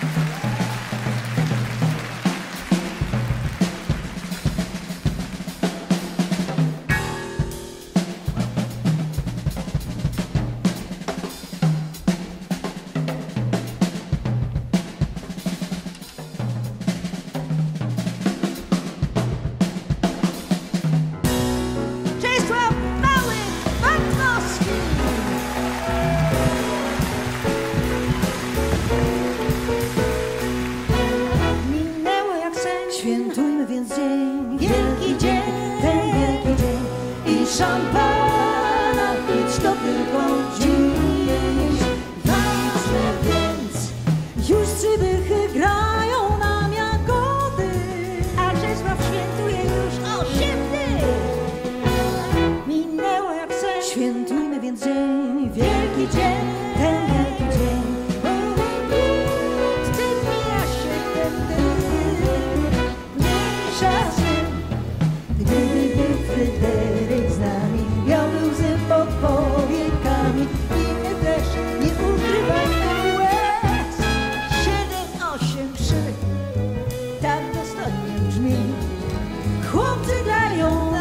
Świętujmy więc dzień, wielki dzień, ten wielki dzień i szampana pić to tylko dziś. Ważne więc, Już trzy dychy grają nam jagody, a Czesław świętuje już osiem dych. Minęło jak sen, świętujmy więc dzień, wielki dzień, ten wielki dzień. Fryderyk z nami miał łzy pod powiekami i my też nie ukrywajmy łez. Siedem, osiem, trzy, tak dostojnie brzmi. Chłopcy grają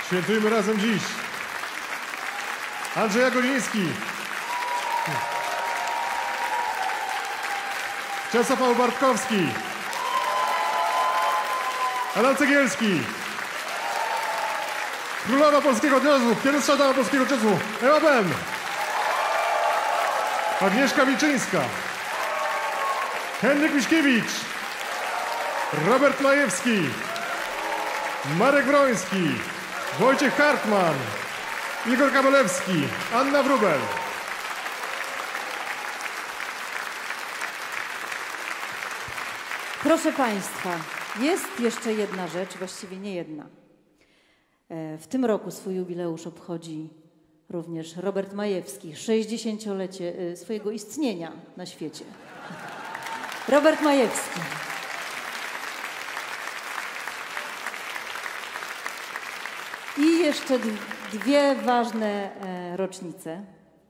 Świętujmy razem dziś. Andrzej Jagodiński. Czesław Bartkowski. Adam Cegielski. Królowa polskiego jazzu, pierwsza dama polskiego jazzu, Ewa Bem. Agnieszka Wilczyńska. Henryk Miśkiewicz. Robert Majewski. Marek Wroński. Wojciech Hartman. Igor Kabelewski. Anna Wróbel. Proszę Państwa, jest jeszcze jedna rzecz, właściwie nie jedna. W tym roku swój jubileusz obchodzi również Robert Majewski, sześćdziesięciolecie swojego istnienia na świecie. Robert Majewski. I jeszcze dwie ważne rocznice.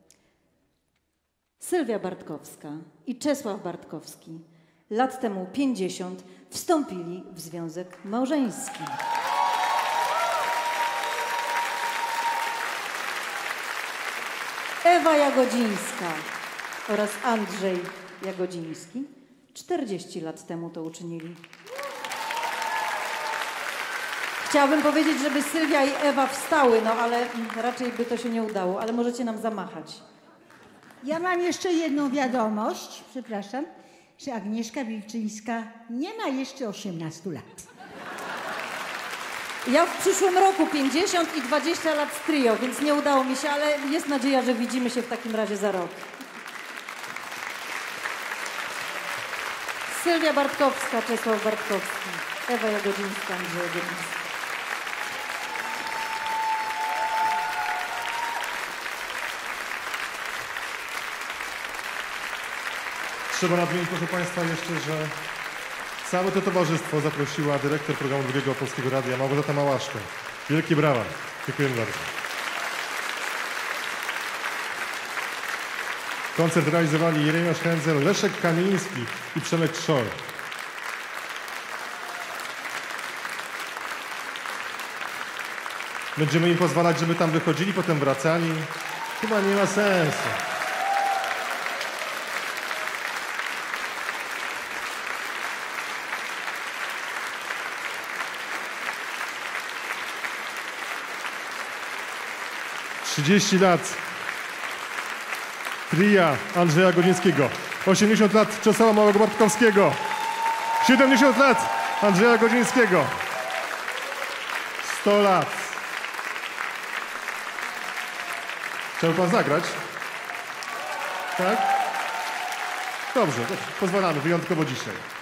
Sylwia Bartkowska i Czesław Bartkowski lat temu pięćdziesiąt wstąpili w związek małżeński. Ewa Jagodzińska oraz Andrzej Jagodziński czterdzieści lat temu to uczynili. Chciałabym powiedzieć, żeby Sylwia i Ewa wstały, no ale raczej by to się nie udało, ale możecie nam zamachać. Ja mam jeszcze jedną wiadomość, przepraszam, że Agnieszka Wilczyńska nie ma jeszcze osiemnastu lat. Ja w przyszłym roku pięćdziesiąt i dwadzieścia lat z trio, więc nie udało mi się, ale jest nadzieja, że widzimy się w takim razie za rok. Sylwia Bartkowska, Czesław Bartkowski, Ewa Jagodzińska, Andrzej Jagodziński. Trzeba nadmienić, proszę Państwa, jeszcze, że całe to towarzystwo zaprosiła dyrektor programu Drugiego Polskiego Radia, Małgorzata Małaszko. Wielkie brawa. Dziękujemy bardzo. Koncert realizowali Jeremiasz Hędzel, Leszek Kamiński i Przemek Trzor. Będziemy im pozwalać, żeby tam wychodzili, potem wracali. Chyba nie ma sensu. trzydzieści lat tria Andrzeja Godzińskiego, osiemdziesiąt lat Czesława Małego Bartkowskiego, siedemdziesiąt lat Andrzeja Godzińskiego, sto lat. Chciałby Pan zagrać? Tak? Dobrze, pozwalamy, wyjątkowo dzisiaj.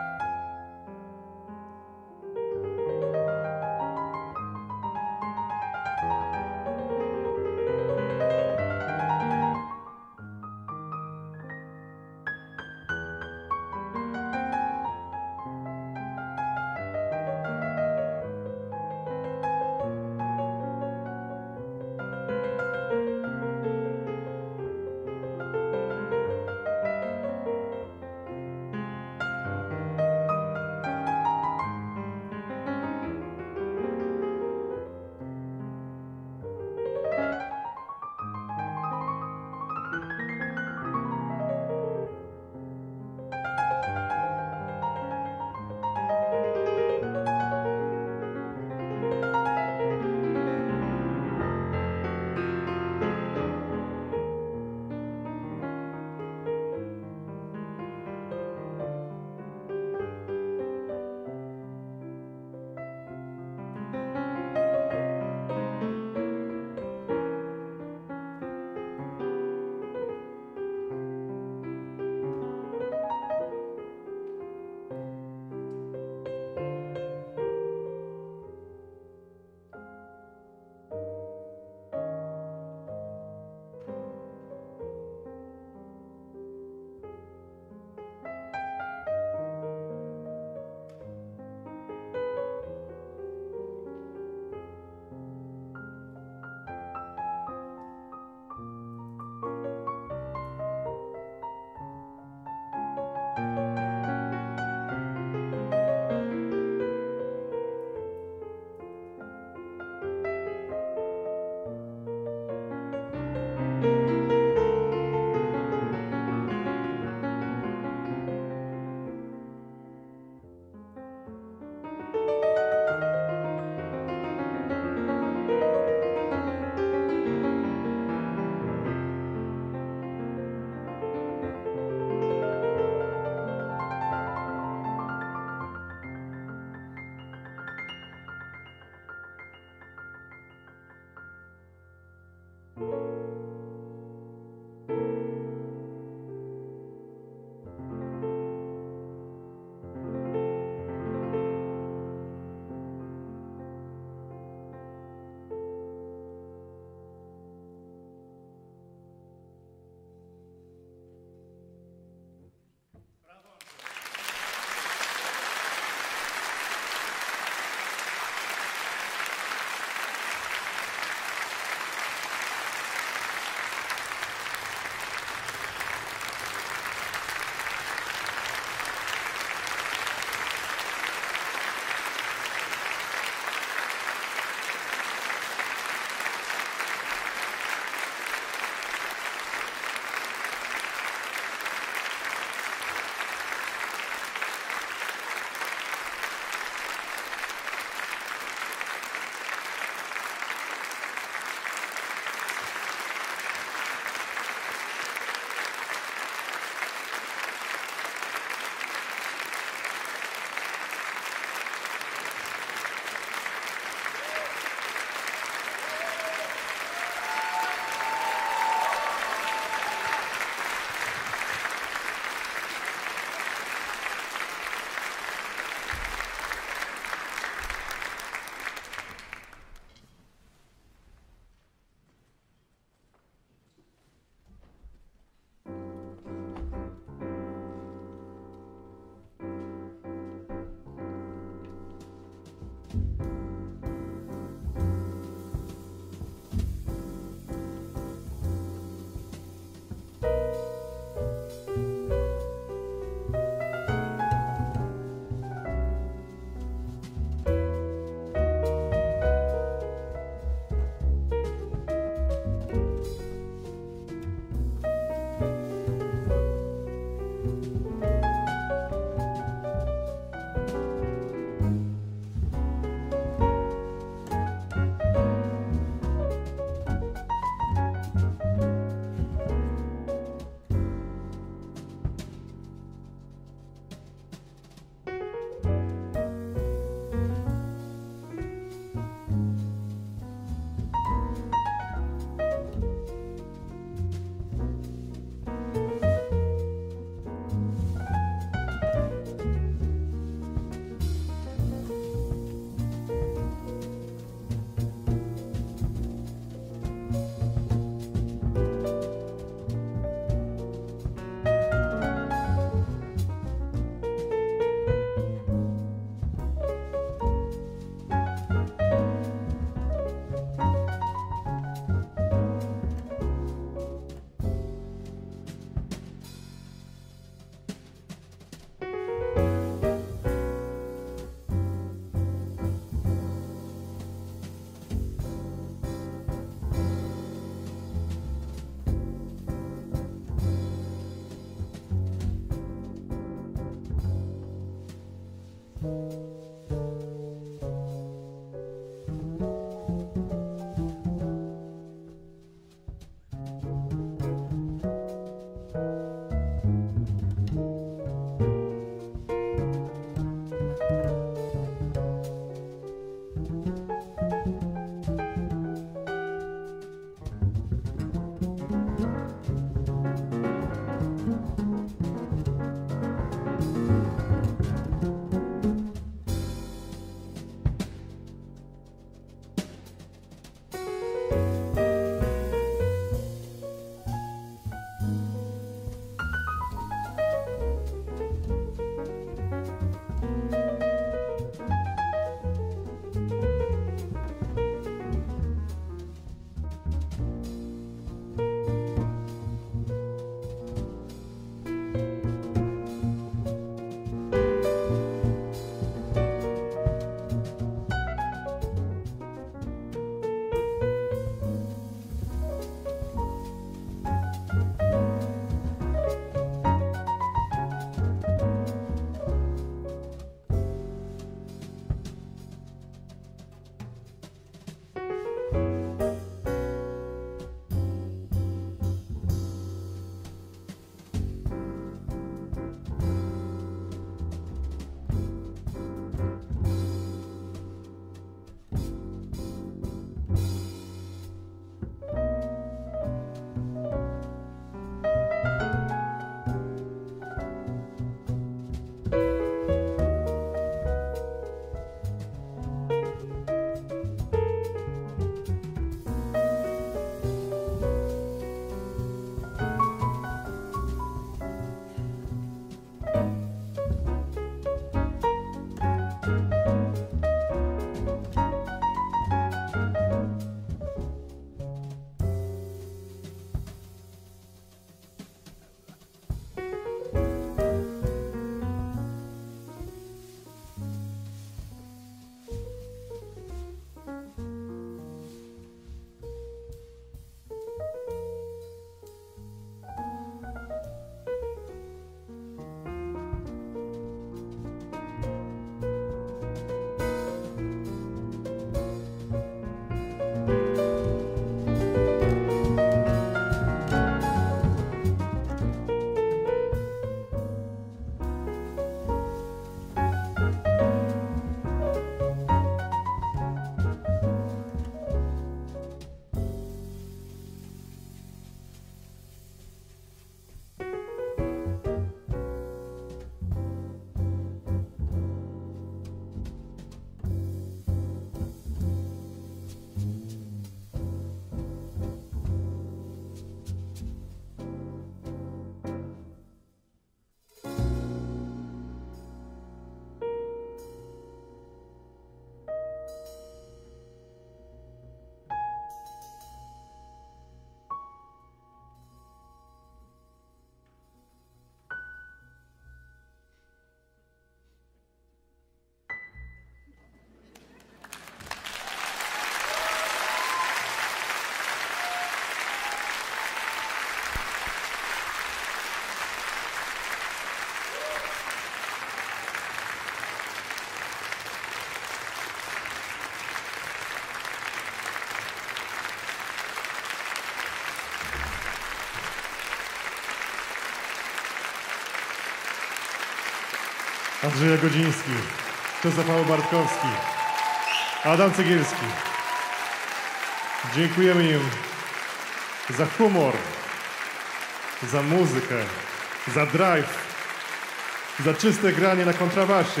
Andrzej Godziński, Czesław Bartkowski, Adam Cegielski. Dziękujemy im za humor, za muzykę, za drive, za czyste granie na kontrabasie.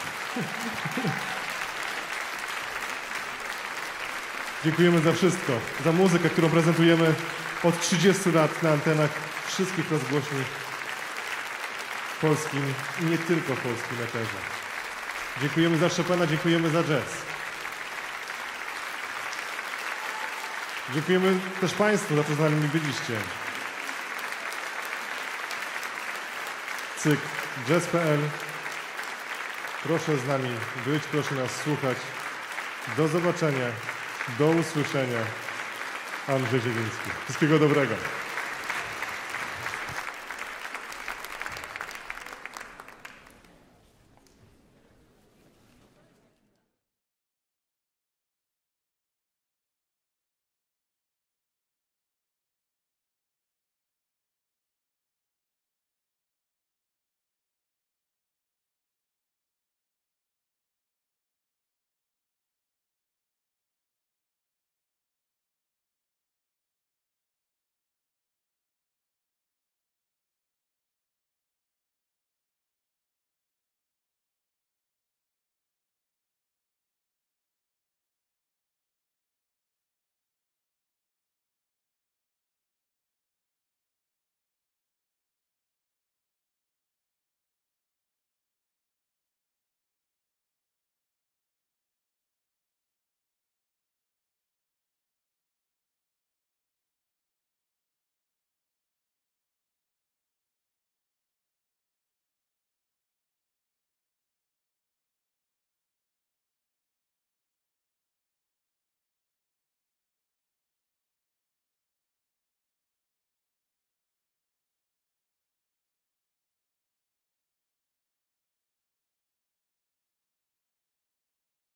Dziękujemy za wszystko, za muzykę, którą prezentujemy od trzydziestu lat na antenach wszystkich rozgłośni w polskim i nie tylko w polskim eterze. Dziękujemy za Chopina, dziękujemy za jazz. Dziękujemy też Państwu za to, że z nami byliście. Cykl jazz kropka p l. Proszę z nami być, proszę nas słuchać. Do zobaczenia, do usłyszenia. Andrzej Zieliński. Wszystkiego dobrego.